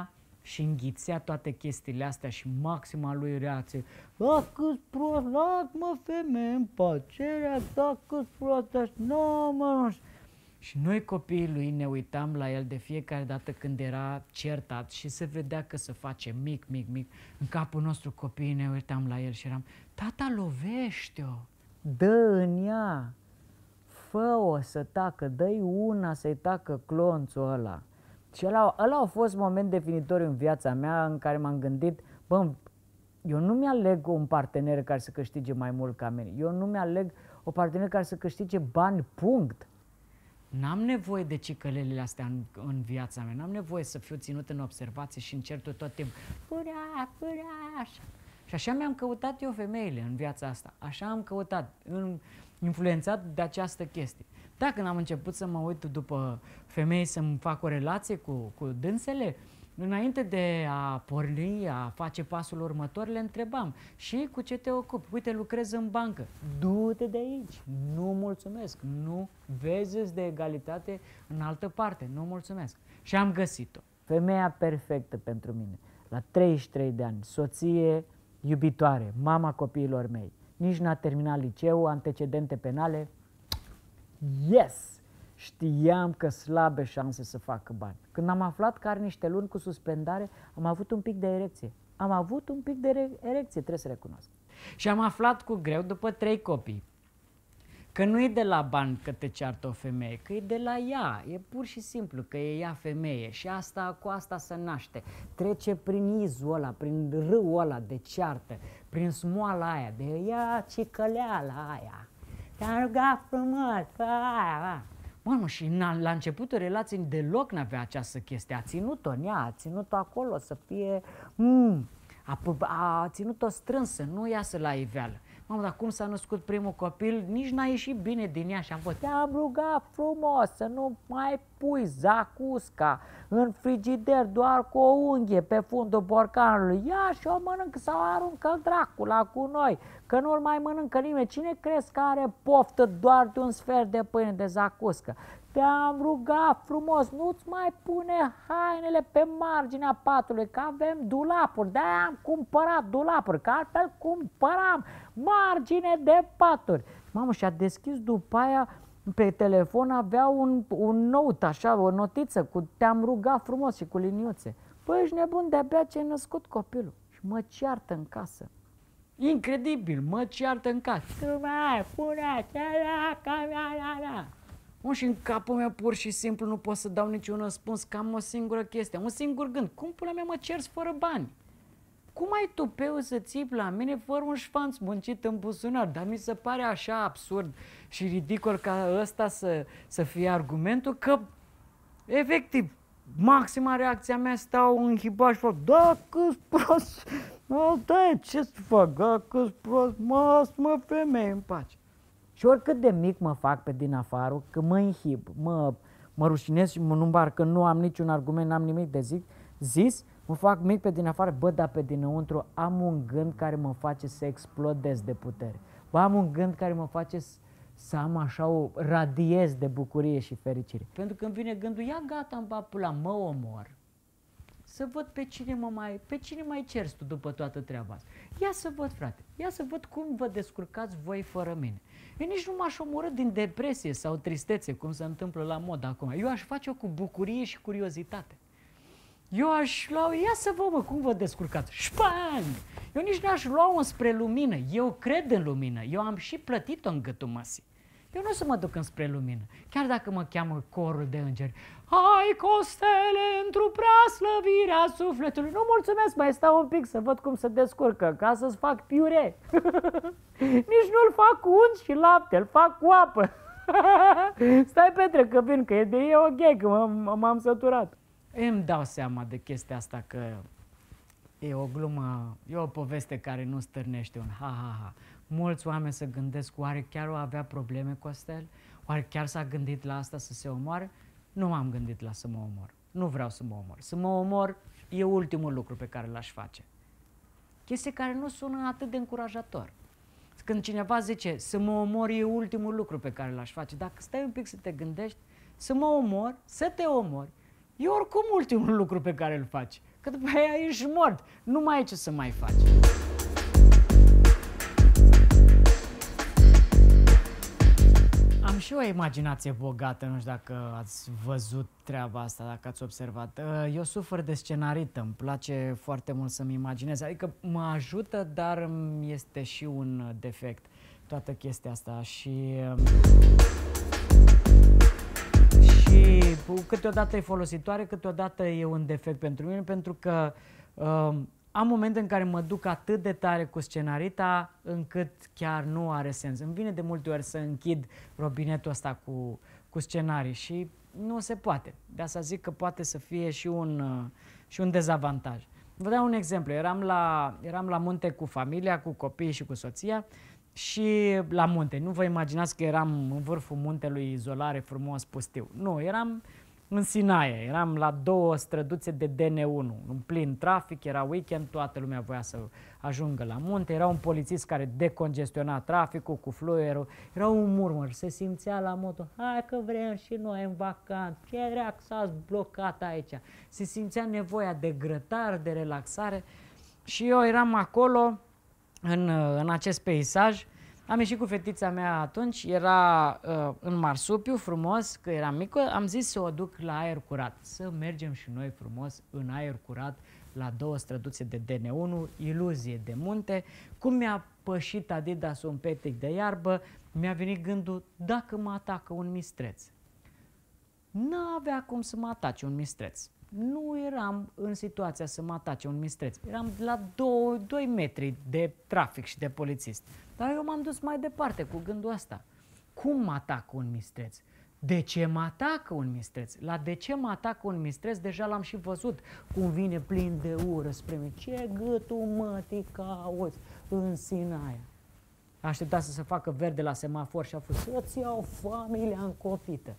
și înghițea toate chestiile astea și maxima lui reacție. A, cât prost, las-mă femeie în pace, da, cât prost, nu, mă, nu știu. Și noi copiii lui ne uitam la el de fiecare dată când era certat și se vedea că se face mic, mic, mic. În capul nostru copiii ne uitam la el și eram, tata, lovește-o, dă în ea, fă-o să tacă, dă-i una să-i tacă clonțul ăla. Și ăla, ăla a fost moment definitoriu în viața mea în care m-am gândit, bă, eu nu mi-aleg un partener care să câștige mai mult ca mine, eu nu mi-aleg o partener care să câștige bani, punct. N-am nevoie de cicălelele astea în, în viața mea, n-am nevoie să fiu ținut în observație și încerc tot timpul, pura, pura, așa. Și așa mi-am căutat eu femeile în viața asta, așa am căutat, în, influențat de această chestie. Da, când am început să mă uit după femei să-mi fac o relație cu, cu dânsele, înainte de a porni, a face pasul următor, le întrebam, și cu ce te ocupi? Uite, lucrez în bancă. Du-te de aici. Nu mulțumesc. Nu vezi de egalitate în altă parte. Nu mulțumesc. Și am găsit-o. Femeia perfectă pentru mine. La treizeci și trei de ani, soție iubitoare, mama copiilor mei. Nici n-a terminat liceul, antecedente penale. Yes! Știam că slabe șanse să facă bani. Când am aflat că are niște luni cu suspendare, am avut un pic de erecție. Am avut un pic de erecție, trebuie să recunosc. Și am aflat cu greu, după trei copii, că nu e de la bani că te ceartă o femeie, că e de la ea. E pur și simplu că e ea femeie și asta cu asta se naște. Trece prin izul ăla, prin râul ăla de ceartă, prin smoala aia, de ea cicăleala aia. Te-am rugat frumos, aia, aia. Mă, și la începutul relației deloc n-avea această chestie. A ținut-o în ea, a ținut-o acolo să fie... Mm, a, a ținut-o strânsă, nu iasă la iveală. Mamă, dar cum s-a născut primul copil, nici n-a ieșit bine din ea și am fost... Te-am rugat frumos să nu mai pui zacusca în frigider doar cu o unghie pe fundul borcanului. Ia și o mănâncă sau aruncă dracula cu noi, că nu-l mai mănâncă nimeni. Cine crezi că are poftă doar de un sfert de pâine de zacuscă? Te-am rugat frumos, nu-ți mai pune hainele pe marginea patului, că avem dulapuri, de-aia am cumpărat dulapuri, că altfel cumpăram margine de paturi. Mamă, și-a deschis după aia, pe telefon avea un, un note, așa, o notiță cu te-am rugat frumos și cu liniuțe. Păi, ești nebun, de-abia ce-ai născut copilul. Și mă ceartă în casă. Incredibil, mă ceartă în casă. Tu mai pune cea Mă, și în capul meu pur și simplu nu pot să dau niciun răspuns, că am o singură chestie, un singur gând. Cum pula mea mă cerți fără bani? Cum ai tupeu să țipi la mine fără un șfanț muncit în buzunar? Dar mi se pare așa absurd și ridicol ca ăsta să, să fie argumentul că, efectiv, maxima reacția mea stau în hiba și fac, da, că-s prost, da, ce să fac, da, că-s prost, mă, mă, femeie, în pace. Și oricât de mic mă fac pe din afară, că mă înhib, mă, mă rușinez și mă numbar, că nu am niciun argument, n-am nimic de zic, zis, mă fac mic pe din afară, bă, dar pe dinăuntru am un gând care mă face să explodez de putere. Bă, am un gând care mă face să am așa o radiez de bucurie și fericire. Pentru că îmi vine gândul, ia gata, în papula, mă omor. Să văd pe cine mă mai, pe cine mai ceri tu după toată treaba asta. Ia să văd, frate, ia să văd cum vă descurcați voi fără mine. Eu nici nu m-aș omorâ din depresie sau tristețe, cum se întâmplă la mod acum. Eu aș face-o cu bucurie și curiozitate. Eu aș lua, ia să vă mă, cum vă descurcați. Șpang! Eu nici nu aș lua-o spre lumină. Eu cred în lumină. Eu am și plătit-o în gâtul măsii. Eu nu o să mă duc înspre lumină, chiar dacă mă cheamă corul de îngeri. Hai, Costele, într-o prea slăvirea sufletului. Nu mulțumesc, mai stau un pic să văd cum se descurcă, ca să-ți fac piure. Nici nu-l fac cu unt și lapte, îl fac cu apă. Stai, Petre, că vin, că e de e ok, că m-am săturat. Îmi dau seama de chestia asta că e o glumă, e o poveste care nu stârnește un ha-ha-ha. Mulți oameni se gândesc, oare chiar o avea probleme Costel? Oare chiar s-a gândit la asta să se omoare? Nu m-am gândit la să mă omor. Nu vreau să mă omor. Să mă omor e ultimul lucru pe care l-aș face. Chestie care nu sună atât de încurajator. Când cineva zice să mă omor e ultimul lucru pe care l-aș face, dacă stai un pic să te gândești, să mă omor, să te omori, e oricum ultimul lucru pe care îl faci. că după aia ești mort, nu mai ai ce să mai faci. Am și o imaginație bogată, nu știu dacă ați văzut treaba asta, dacă ați observat. Eu sufăr de scenarită, îmi place foarte mult să-mi imaginez, adică mă ajută, dar este și un defect toată chestia asta și... și câteodată e folositoare, câteodată e un defect pentru mine, pentru că um, am momente în care mă duc atât de tare cu scenarita încât chiar nu are sens. Îmi vine de multe ori să închid robinetul ăsta cu, cu scenarii și nu se poate. De asta zic că poate să fie și un, uh, și un dezavantaj. Vă dau un exemplu. Eram la, eram la munte cu familia, cu copiii și cu soția și la munte. Nu vă imaginați că eram în vârful muntelui, izolare, frumos, pustiu. Nu, eram în Sinaia, eram la două străduțe de D N unu, în plin trafic, era weekend, toată lumea voia să ajungă la munte, era un polițist care decongestiona traficul cu fluierul, era un murmur, se simțea la moto, hai că vrem și noi în vacanță, ce dracu s-ați blocat aici, se simțea nevoia de grătar, de relaxare și eu eram acolo în, în acest peisaj. Am ieșit cu fetița mea atunci, era uh, în marsupiu, frumos, că era mică, am zis să o duc la aer curat, să mergem și noi frumos în aer curat la două străduțe de D N unu, iluzie de munte. Cum mi-a pășit Adidas un petic de iarbă, mi-a venit gândul, dacă mă atacă un mistreț. N-avea cum să mă atace un mistreț. Nu eram în situația să mă atace un mistreț. Eram la doi metri de trafic și de polițist. Dar eu m-am dus mai departe cu gândul ăsta. Cum mă atacă un mistreț? De ce mă atacă un mistreț? La de ce mă atacă un mistreț deja l-am și văzut. Cum vine plin de ură spre mine. Ce gâtul mătii cauți în Sinaia? A așteptat să se facă verde la semafor și a fost să-ți iau familia încopită.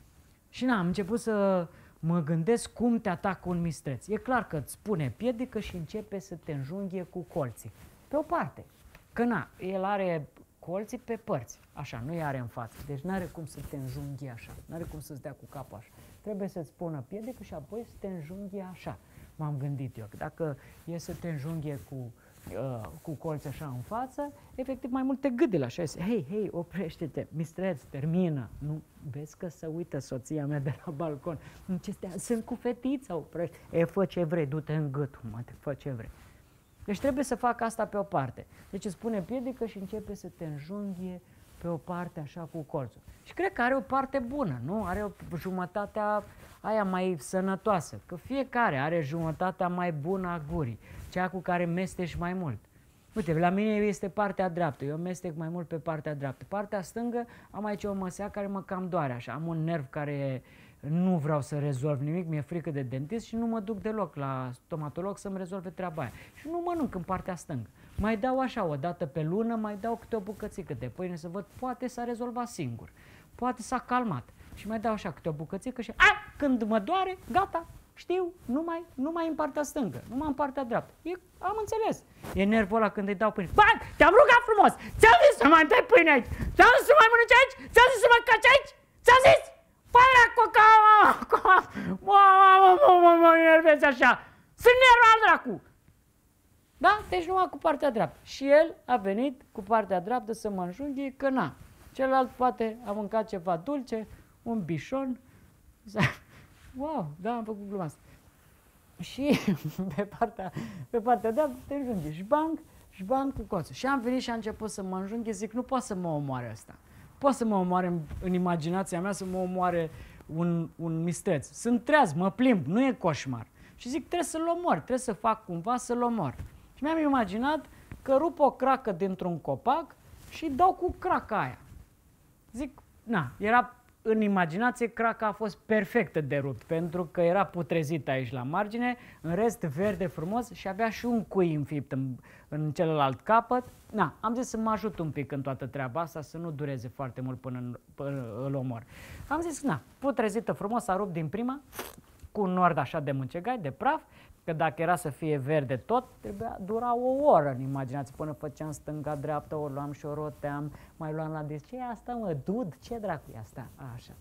Și n-am început să mă gândesc cum te atacă un mistreț. E clar că îți pune piedică și începe să te înjunghie cu colții. Pe o parte. Că na, el are colții pe părți. Așa, nu i are în față. Deci n-are cum să te înjunghie așa. N-are cum să-ți dea cu capul așa. Trebuie să-ți pună piedică și apoi să te înjunghie așa. M-am gândit eu că dacă e să te înjunghie cu, uh, cu colții așa în față, efectiv mai mult te gâdile așa. Hei, hei, oprește-te, mistreț, termină. Nu, vezi că se uită soția mea de la balcon. Ce stea, sunt cu fetița, oprește. E, fă ce vrei, du-te în gât, mă, te fă ce vrei. Deci trebuie să fac asta pe o parte. Deci îți pune piedică și începe să te înjunghie pe o parte așa cu colțul. Și cred că are o parte bună, nu? Are o jumătatea aia mai sănătoasă. Că fiecare are jumătatea mai bună a gurii, cea cu care mestești mai mult. Uite, la mine este partea dreaptă, eu mestec mai mult pe partea dreaptă. Partea stângă am aici o măsea care mă cam doare așa, am un nerv care nu vreau să rezolv nimic, mi-e frică de dentist și nu mă duc deloc la stomatolog să-mi rezolve treaba aia. Și nu mănânc în partea stângă. Mai dau așa, o dată pe lună, mai dau câte o bucățică de pâine să văd, poate s-a rezolvat singur, poate s-a calmat. Și mai dau așa câte o bucățică și a, când mă doare, gata, știu, numai, numai în partea stângă, numai în partea dreaptă. E, am înțeles. E nervul ăla când îi dau pâine. Bă, te-am rugat frumos, ți-am zis să mai dai pâine aici, ți-am zis să mai mănânci aici, ți-am zis să mă caci aici, ți-am zis! Păi, coca, mă enervezi așa, sunt nervul al dracu. Da? Deci numai cu partea dreaptă. Și el a venit cu partea dreaptă să mă înjunghie, că na. Celălalt poate a mâncat ceva dulce, un bișon. Wow, da, am făcut gluma asta. Și pe partea, pe partea dreaptă te înjunghie. Șbanc, șbanc cu colțul. Și am venit și a început să mă înjunghie, zic, nu poate să mă omoare ăsta. Poate să mă omoare în, în imaginația mea, să mă omoare un, un mistreț. Sunt treaz, mă plimb, nu e coșmar. Și zic, trebuie să-l omor, trebuie să fac cumva să-l omor. Și mi-am imaginat că rup o cracă dintr-un copac și dau cu craca aia. Zic, na, era în imaginație, craca a fost perfectă de rupt, pentru că era putrezit aici la margine, în rest verde frumos și avea și un cui înfipt în, în celălalt capăt. Na, am zis să mă ajut un pic în toată treaba asta, să nu dureze foarte mult până, în, până îl omor. Am zis, na, putrezită frumos, a rupt din prima, cu un nord așa de mâncegai, de praf, că dacă era să fie verde tot, trebuia dura o oră în imaginație, până făceam stânga-dreapta, o luam și o roteam, mai luam la dis. Ce e asta, mă, dud? Ce dracu e asta? Așa.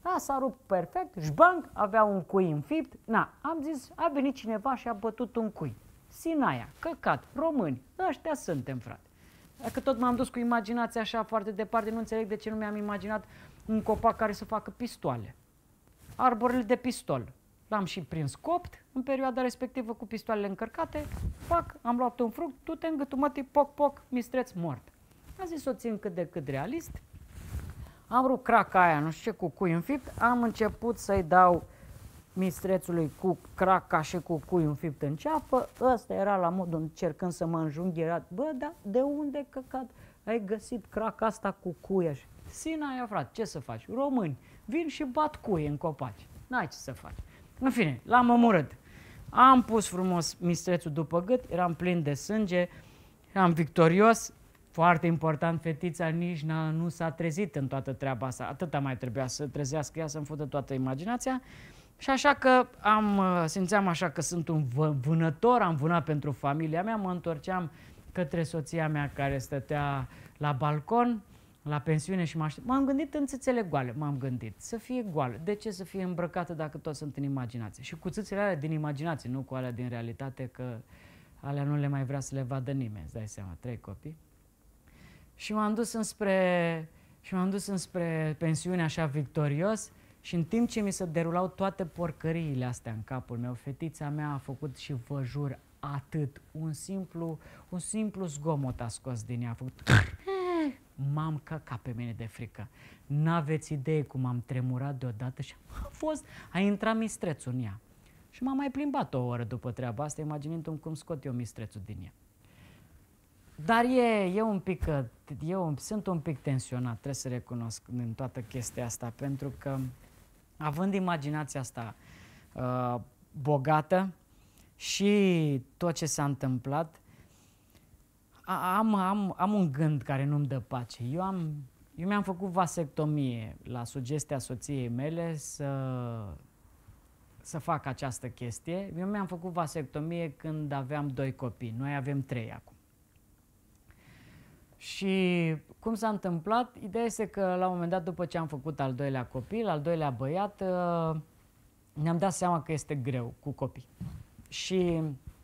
A, s-a rupt perfect, jbanc, avea un cui înfipt. Na, am zis, a venit cineva și a bătut un cui. Sinaia, căcat, români, ăștia suntem, frate. Dacă tot m-am dus cu imaginația așa foarte departe, nu înțeleg de ce nu mi-am imaginat un copac care să facă pistoale. Arborele de pistol. L-am și prins copt în perioada respectivă cu pistoalele încărcate. Pac, am luat un fruct, du-te în gâtul mătii, poc, poc, mistreț mort. Am zis să o țin cât de cât realist. Am rupt craca aia, nu știu ce, cu cui înfipt. Am început să-i dau mistrețului cu craca și cu cui înfipt în ceapă. Ăsta era la modul încercând să mă înjunghiera. Bă, da, de unde, căcat, ai găsit craca asta cu cuia? Sinaia, frate, ce să faci? Români vin și bat cuie în copaci. N-ai ce să faci. În fine, l-am omorât. Am pus frumos mistrețul după gât, eram plin de sânge, eram victorios. Foarte important, fetița nici nu s-a trezit în toată treaba asta. Atâta mai trebuia să trezească ea, să-mi fudă toată imaginația. Și așa că am, simțeam așa că sunt un vânător, am vânat pentru familia mea, mă întorceam către soția mea care stătea la balcon, la pensiune și mă aștept. M-am gândit în țâțele goale, m-am gândit să fie goală. De ce să fie îmbrăcată dacă toți sunt în imaginație? Și cu țâțele alea din imaginație, nu cu alea din realitate, că alea nu le mai vrea să le vadă nimeni, îți dai seama, trei copii. Și m-am dus înspre, și m-am dus înspre pensiune așa victorios și în timp ce mi se derulau toate porcăriile astea în capul meu, fetița mea a făcut și vă jur atât, un simplu, un simplu zgomot a scos din ea, a făcut... M-am căcat pe mine de frică. N-aveți idee cum am tremurat deodată și a fost, a intrat mistrețul în ea. Și m-am mai plimbat o oră după treaba asta, imaginându-mi cum scot eu mistrețul din ea. Dar e, e un pic, eu sunt un pic tensionat, trebuie să recunosc în toată chestia asta, pentru că având imaginația asta uh, bogată și tot ce s-a întâmplat, am, am, am un gând care nu-mi dă pace. Eu, am, eu mi-am făcut vasectomie la sugestia soției mele să, să fac această chestie. Eu mi-am făcut vasectomie când aveam doi copii, noi avem trei acum. Și cum s-a întâmplat? Ideea este că la un moment dat, după ce am făcut al doilea copil, al doilea băiat, ne-am dat seama că este greu cu copii. Și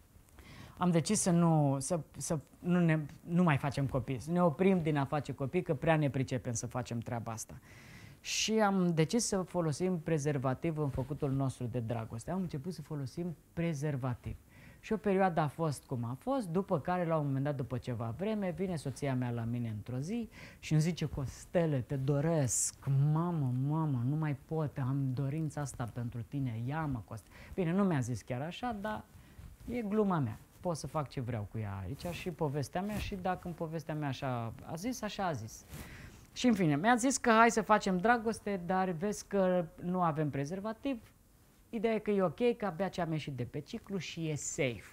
am decis să nu, să, să nu, ne, nu mai facem copii, să ne oprim din a face copii, că prea ne pricepem să facem treaba asta. Și am decis să folosim prezervativ în făcutul nostru de dragoste. Am început să folosim prezervativ. Și o perioadă a fost cum a fost, după care, la un moment dat, după ceva vreme, vine soția mea la mine într-o zi și îmi zice: Costele, te doresc, mamă, mamă, nu mai pot, am dorința asta pentru tine, ia-mă, Costele. Bine, nu mi-a zis chiar așa, dar e gluma mea, pot să fac ce vreau cu ea aici și povestea mea, și dacă în povestea mea așa a zis, așa a zis. Și în fine, mi-a zis că hai să facem dragoste, dar vezi că nu avem prezervativ. Ideea e că e ok, că abia ce am ieșit de pe ciclu și e safe.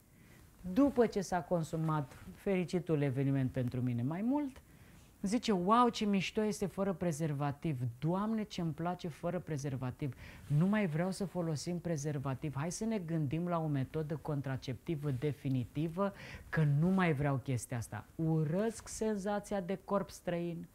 După ce s-a consumat fericitul eveniment pentru mine mai mult, zice: wow, ce mișto este fără prezervativ, Doamne, ce-mi place fără prezervativ, nu mai vreau să folosim prezervativ, hai să ne gândim la o metodă contraceptivă definitivă, că nu mai vreau chestia asta. Urăsc senzația de corp străin,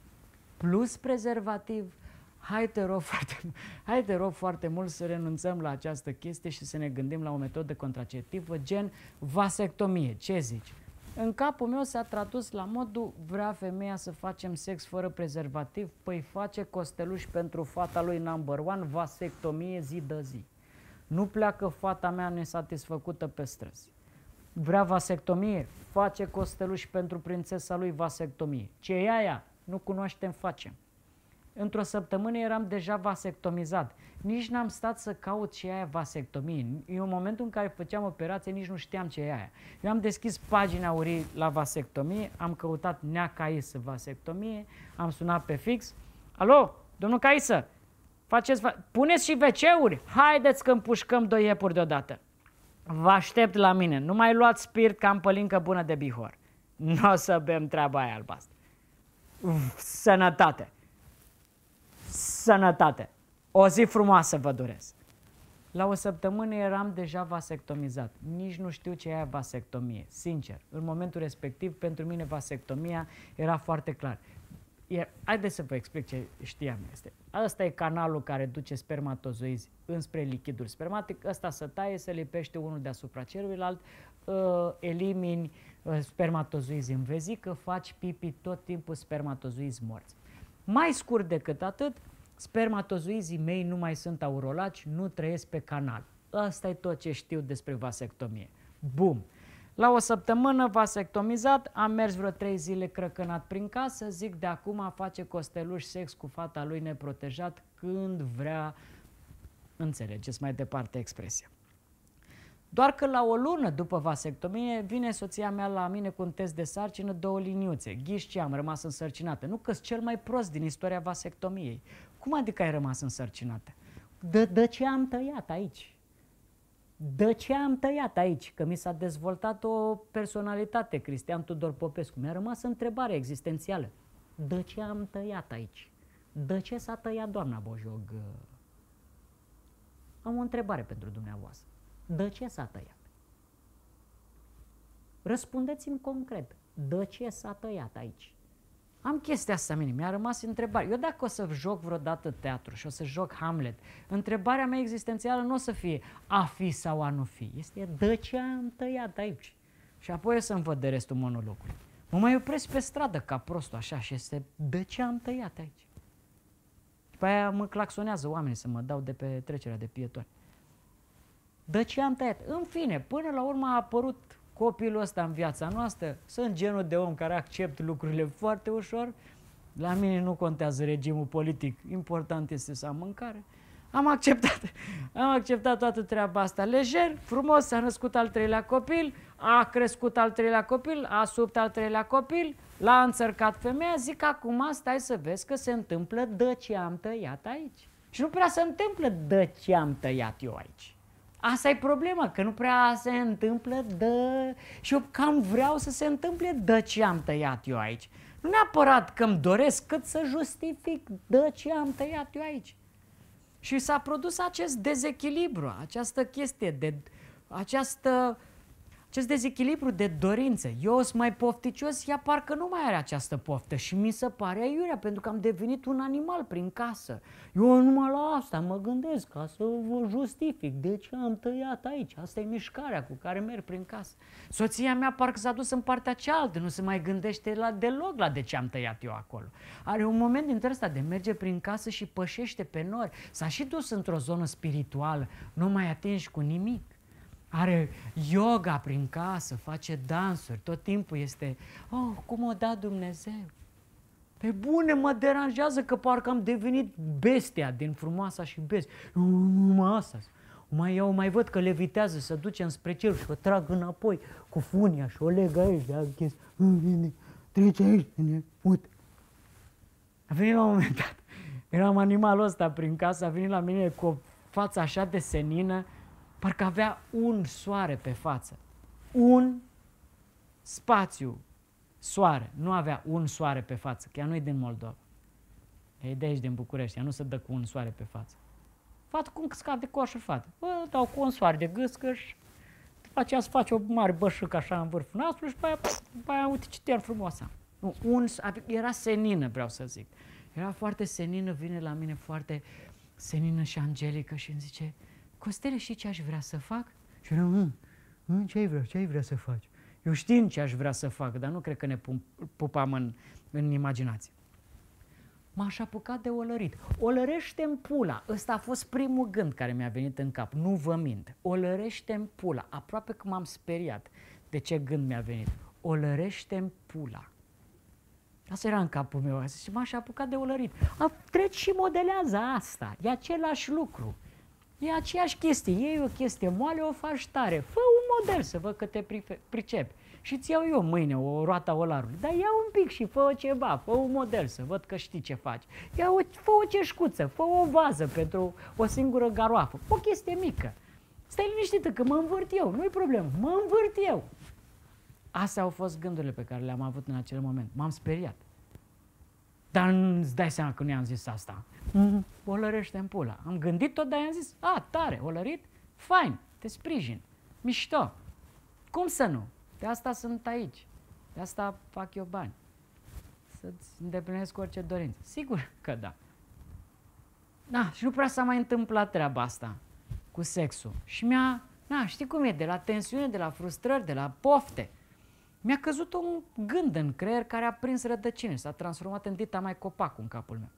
plus prezervativ. Hai te rog foarte, hai te rog foarte mult să renunțăm la această chestie și să ne gândim la o metodă contraceptivă gen vasectomie. Ce zici? În capul meu s-a tradus la modul: vrea femeia să facem sex fără prezervativ? Păi face Costeluș pentru fata lui number one vasectomie zi de zi. Nu pleacă fata mea nesatisfăcută pe străzi. Vrea vasectomie? Face Costeluș pentru prințesa lui vasectomie. Ce e aia? Nu cunoaștem, facem. Într-o săptămână eram deja vasectomizat. Nici n-am stat să caut ce e aia vasectomie. Eu, în momentul în care făceam operație, nici nu știam ce e aia. Eu am deschis pagina Aurii la vasectomie, am căutat Nea Caisă vasectomie, am sunat pe fix. Alo, domnul Caisă, faceți va puneți și ve ce-uri? Haideți că împușcăm doi iepuri deodată. Vă aștept la mine. Nu mai luați spirit, că am pălincă bună de Bihor. Nu o să bem treaba aia albastră. Uf, sănătate! Sănătate! O zi frumoasă vă doresc! La o săptămână eram deja vasectomizat. Nici nu știu ce e vasectomie. Sincer, în momentul respectiv, pentru mine vasectomia era foarte clar. E, haideți să vă explic ce știam. Este. Ăsta e canalul care duce spermatozoizi înspre lichidul spermatic, ăsta se taie, se lipește unul deasupra celuilalt, uh, elimini uh, spermatozoizi în vezică, faci pipi tot timpul spermatozoizi morți. Mai scurt decât atât, spermatozoizii mei nu mai sunt aurolaci, nu trăiesc pe canal. Ăsta e tot ce știu despre vasectomie. Bum! La o săptămână vasectomizat, am mers vreo trei zile crăcănat prin casă, zic de acum face Costeluș sex cu fata lui neprotejat când vrea, înțelegeți mai departe expresia. Doar că la o lună după vasectomie vine soția mea la mine cu un test de sarcină, două liniuțe. Ghiși ce, am rămas însărcinată. Nu că-s cel mai prost din istoria vasectomiei. Cum adică ai rămas însărcinată? De, de ce am tăiat aici? De ce am tăiat aici? Că mi s-a dezvoltat o personalitate, Cristian Tudor Popescu. Mi-a rămas întrebare existențială. De ce am tăiat aici? De ce s-a tăiat, doamna Bojog? Am o întrebare pentru dumneavoastră. De ce s-a tăiat? Răspundeți-mi concret. De ce s-a tăiat aici? Am chestia asta mine, mi-a rămas întrebare. Eu dacă o să joc vreodată teatru și o să joc Hamlet, întrebarea mea existențială nu o să fie a fi sau a nu fi. Este de ce am tăiat aici? Și apoi o să-mi văd de restul monologului. Mă mai opresc pe stradă ca prostul așa și este de ce am tăiat aici? După aia mă claxonează oamenii să mă dau de pe trecerea de pietoni. De ce am tăiat? În fine, până la urmă a apărut copilul ăsta în viața noastră. Sunt genul de om care accept lucrurile foarte ușor. La mine nu contează regimul politic, important este să am mâncare. Am acceptat, am acceptat toată treaba asta lejer, frumos, s-a născut al treilea copil, a crescut al treilea copil, a subt al treilea copil, l-a înțărcat femeia, zic acum stai să vezi că se întâmplă de ce am tăiat aici. Și nu prea se întâmplă de ce am tăiat eu aici. Asta e problema, că nu prea se întâmplă de... Și eu cam vreau să se întâmple de ce am tăiat eu aici. Nu neapărat că îmi doresc, cât să justific de ce am tăiat eu aici. Și s-a produs acest dezechilibru, această chestie, de, această, acest dezechilibru de dorință. Eu sunt mai pofticios, ea parcă nu mai are această poftă și mi se pare aiurea, pentru că am devenit un animal prin casă. Eu numai la asta mă gândesc, ca să vă justific de ce am tăiat aici. Asta e mișcarea cu care merg prin casă. Soția mea parcă s-a dus în partea cealaltă, nu se mai gândește la deloc la de ce am tăiat eu acolo. Are un moment dintre ăsta de merge prin casă și pășește pe nori. S-a și dus într-o zonă spirituală, nu mai atingi cu nimic. Are yoga prin casă, face dansuri, tot timpul este, oh, cum o da Dumnezeu. Pe bune, mă deranjează că parcă am devenit bestia din Frumoasa și Bestia. Numai asta. Mai eu mai văd că levitează, se duce înspre cer și o trag înapoi cu funia și o leg aici de închis. Trece aici, uite. A venit la un moment dat, eram animalul ăsta prin casă, a venit la mine cu o față așa de senină, parcă avea un soare pe față. Un spațiu soare. Nu avea un soare pe față, că ea nu e din Moldova. E de aici, din București, ea nu se dă cu un soare pe față. Fată cum scap de coșul, fată. Bă, dau cu un soare de gâscă și după aceea să face o mare bășâcă așa în vârful nastrului și după aia, după aia uite ce ter frumoasă. Nu, un, era senină, vreau să zic. Era foarte senină, vine la mine foarte senină și angelică și îmi zice, Costele, știi ce aș vrea să fac? Și eu, ce ai vrea, ce ai vrea să faci? Eu știu ce aș vrea să fac, dar nu cred că ne pupam în, în imaginație. M-aș apuca de olărit. Olărește-mi pula. Ăsta a fost primul gând care mi-a venit în cap. Nu vă mint. Olărește-mi pula. Aproape că m-am speriat de ce gând mi-a venit. Olărește-mi pula. Asta era în capul meu. Și m-aș apuca de olărit. A, treci și modelează asta. E același lucru. E aceeași chestie. Iei o chestie moale, o faci tare. Fă un model să văd că te pricepi. Și îți iau eu mâine o roata olarului. Dar ia un pic și fă ceva, fă un model să văd că știi ce faci. Ia o, fă o ceșcuță, fă o vază pentru o singură garoafă. O chestie mică. Stai liniștită că mă învârt eu, nu-i problemă, mă învârt eu. Astea au fost gândurile pe care le-am avut în acel moment. M-am speriat. Dar îți dai seama că nu i-am zis asta. Mm, olărește în pula. Am gândit tot, dar i-am zis, a, tare, olărit? Fain, te sprijin, mișto. Cum să nu? De asta sunt aici. De asta fac eu bani. să-ți îndeplinesc orice dorință. Sigur că da. Da, și nu prea s-a mai întâmplat treaba asta cu sexul. Și mi-a, na, știi cum e, de la tensiune, de la frustrări, de la pofte, mi-a căzut un gând în creier care a prins rădăcini, s-a transformat în dita mai copac în capul meu.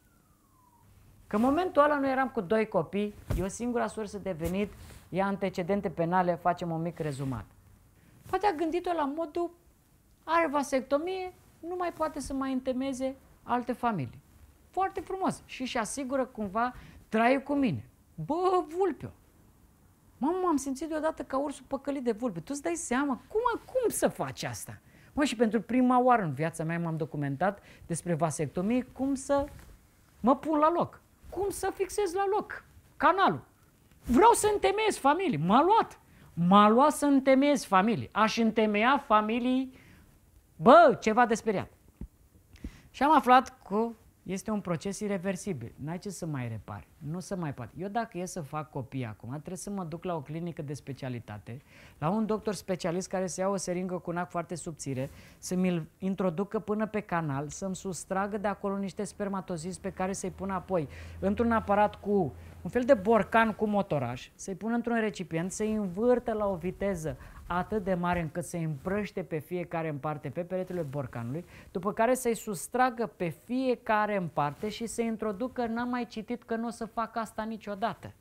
Că în momentul ăla noi eram cu doi copii, e o singura sursă de venit, e antecedente penale, facem un mic rezumat. Poate a gândit-o la modul, are vasectomie, nu mai poate să mai întemeieze alte familii. Foarte frumos. Și își asigură cumva traiul cu mine. Bă, vulpeo! Mamă, m-am simțit deodată ca ursul păcălit de vulpe. Tu îți dai seama cum, cum să faci asta? Mă, și pentru prima oară în viața mea m-am documentat despre vasectomie, cum să mă pun la loc. Cum să fixez la loc canalul. Vreau să întemeiez familii. M-a luat. M-a luat să întemeiez familii. Aș întemeia familii, bă, ceva de speriat. Și am aflat că este un proces ireversibil. N-ai ce să mai repari. Nu se mai poate. Eu dacă e să fac copii acum, trebuie să mă duc la o clinică de specialitate, la un doctor specialist care să ia o seringă cu un ac foarte subțire, să mi-l introducă până pe canal, să-mi sustragă de acolo niște spermatozizi pe care să-i pună apoi într-un aparat cu un fel de borcan cu motoraj, să-i pună într-un recipient, să-i învârtă la o viteză atât de mare încât să-i împrăște pe fiecare în parte pe peretele borcanului, după care să-i sustragă pe fiecare în parte și să-i introducă, n-am mai citit că nu o să fac asta niciodată.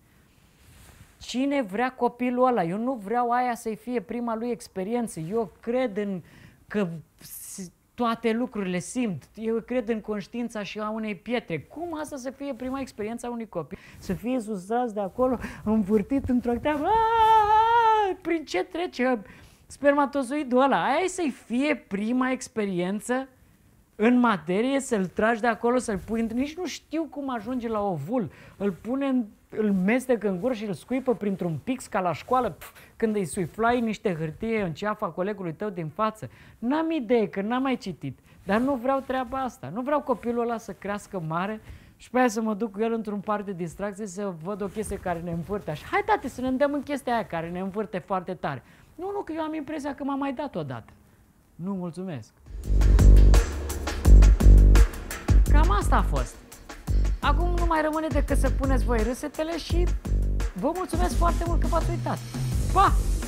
Cine vrea copilul ăla? Eu nu vreau aia să-i fie prima lui experiență. Eu cred în că toate lucrurile simt. Eu cred în conștiința și a unei pietre. Cum asta să fie prima experiență a unui copil? Să fie sustras de acolo, învârtit într-o teamă, prin ce trece spermatozoidul ăla? Aia e să-i fie prima experiență în materie, să-l tragi de acolo, să-l pui într... Nici nu știu cum ajunge la ovul. Îl pune, în, îl mestecă în gură și îl scuipă printr-un pix ca la școală, pf, când îi suiflai niște hârtie în ceafa colegului tău din față. N-am idee, că n-am mai citit. Dar nu vreau treaba asta. Nu vreau copilul ăla să crească mare și pe aia să mă duc cu el într-un parc de distracție să văd o chestie care ne învârte așa. Hai, tate, să ne îndemn în chestia aia care ne învârte foarte tare. Nu, nu, că eu am impresia că m-am mai dat odată. Nu, mulțumesc. Cam asta a fost. Acum nu mai rămâne decât să puneți voi râsetele și vă mulțumesc foarte mult că v-ați uitat. Pa!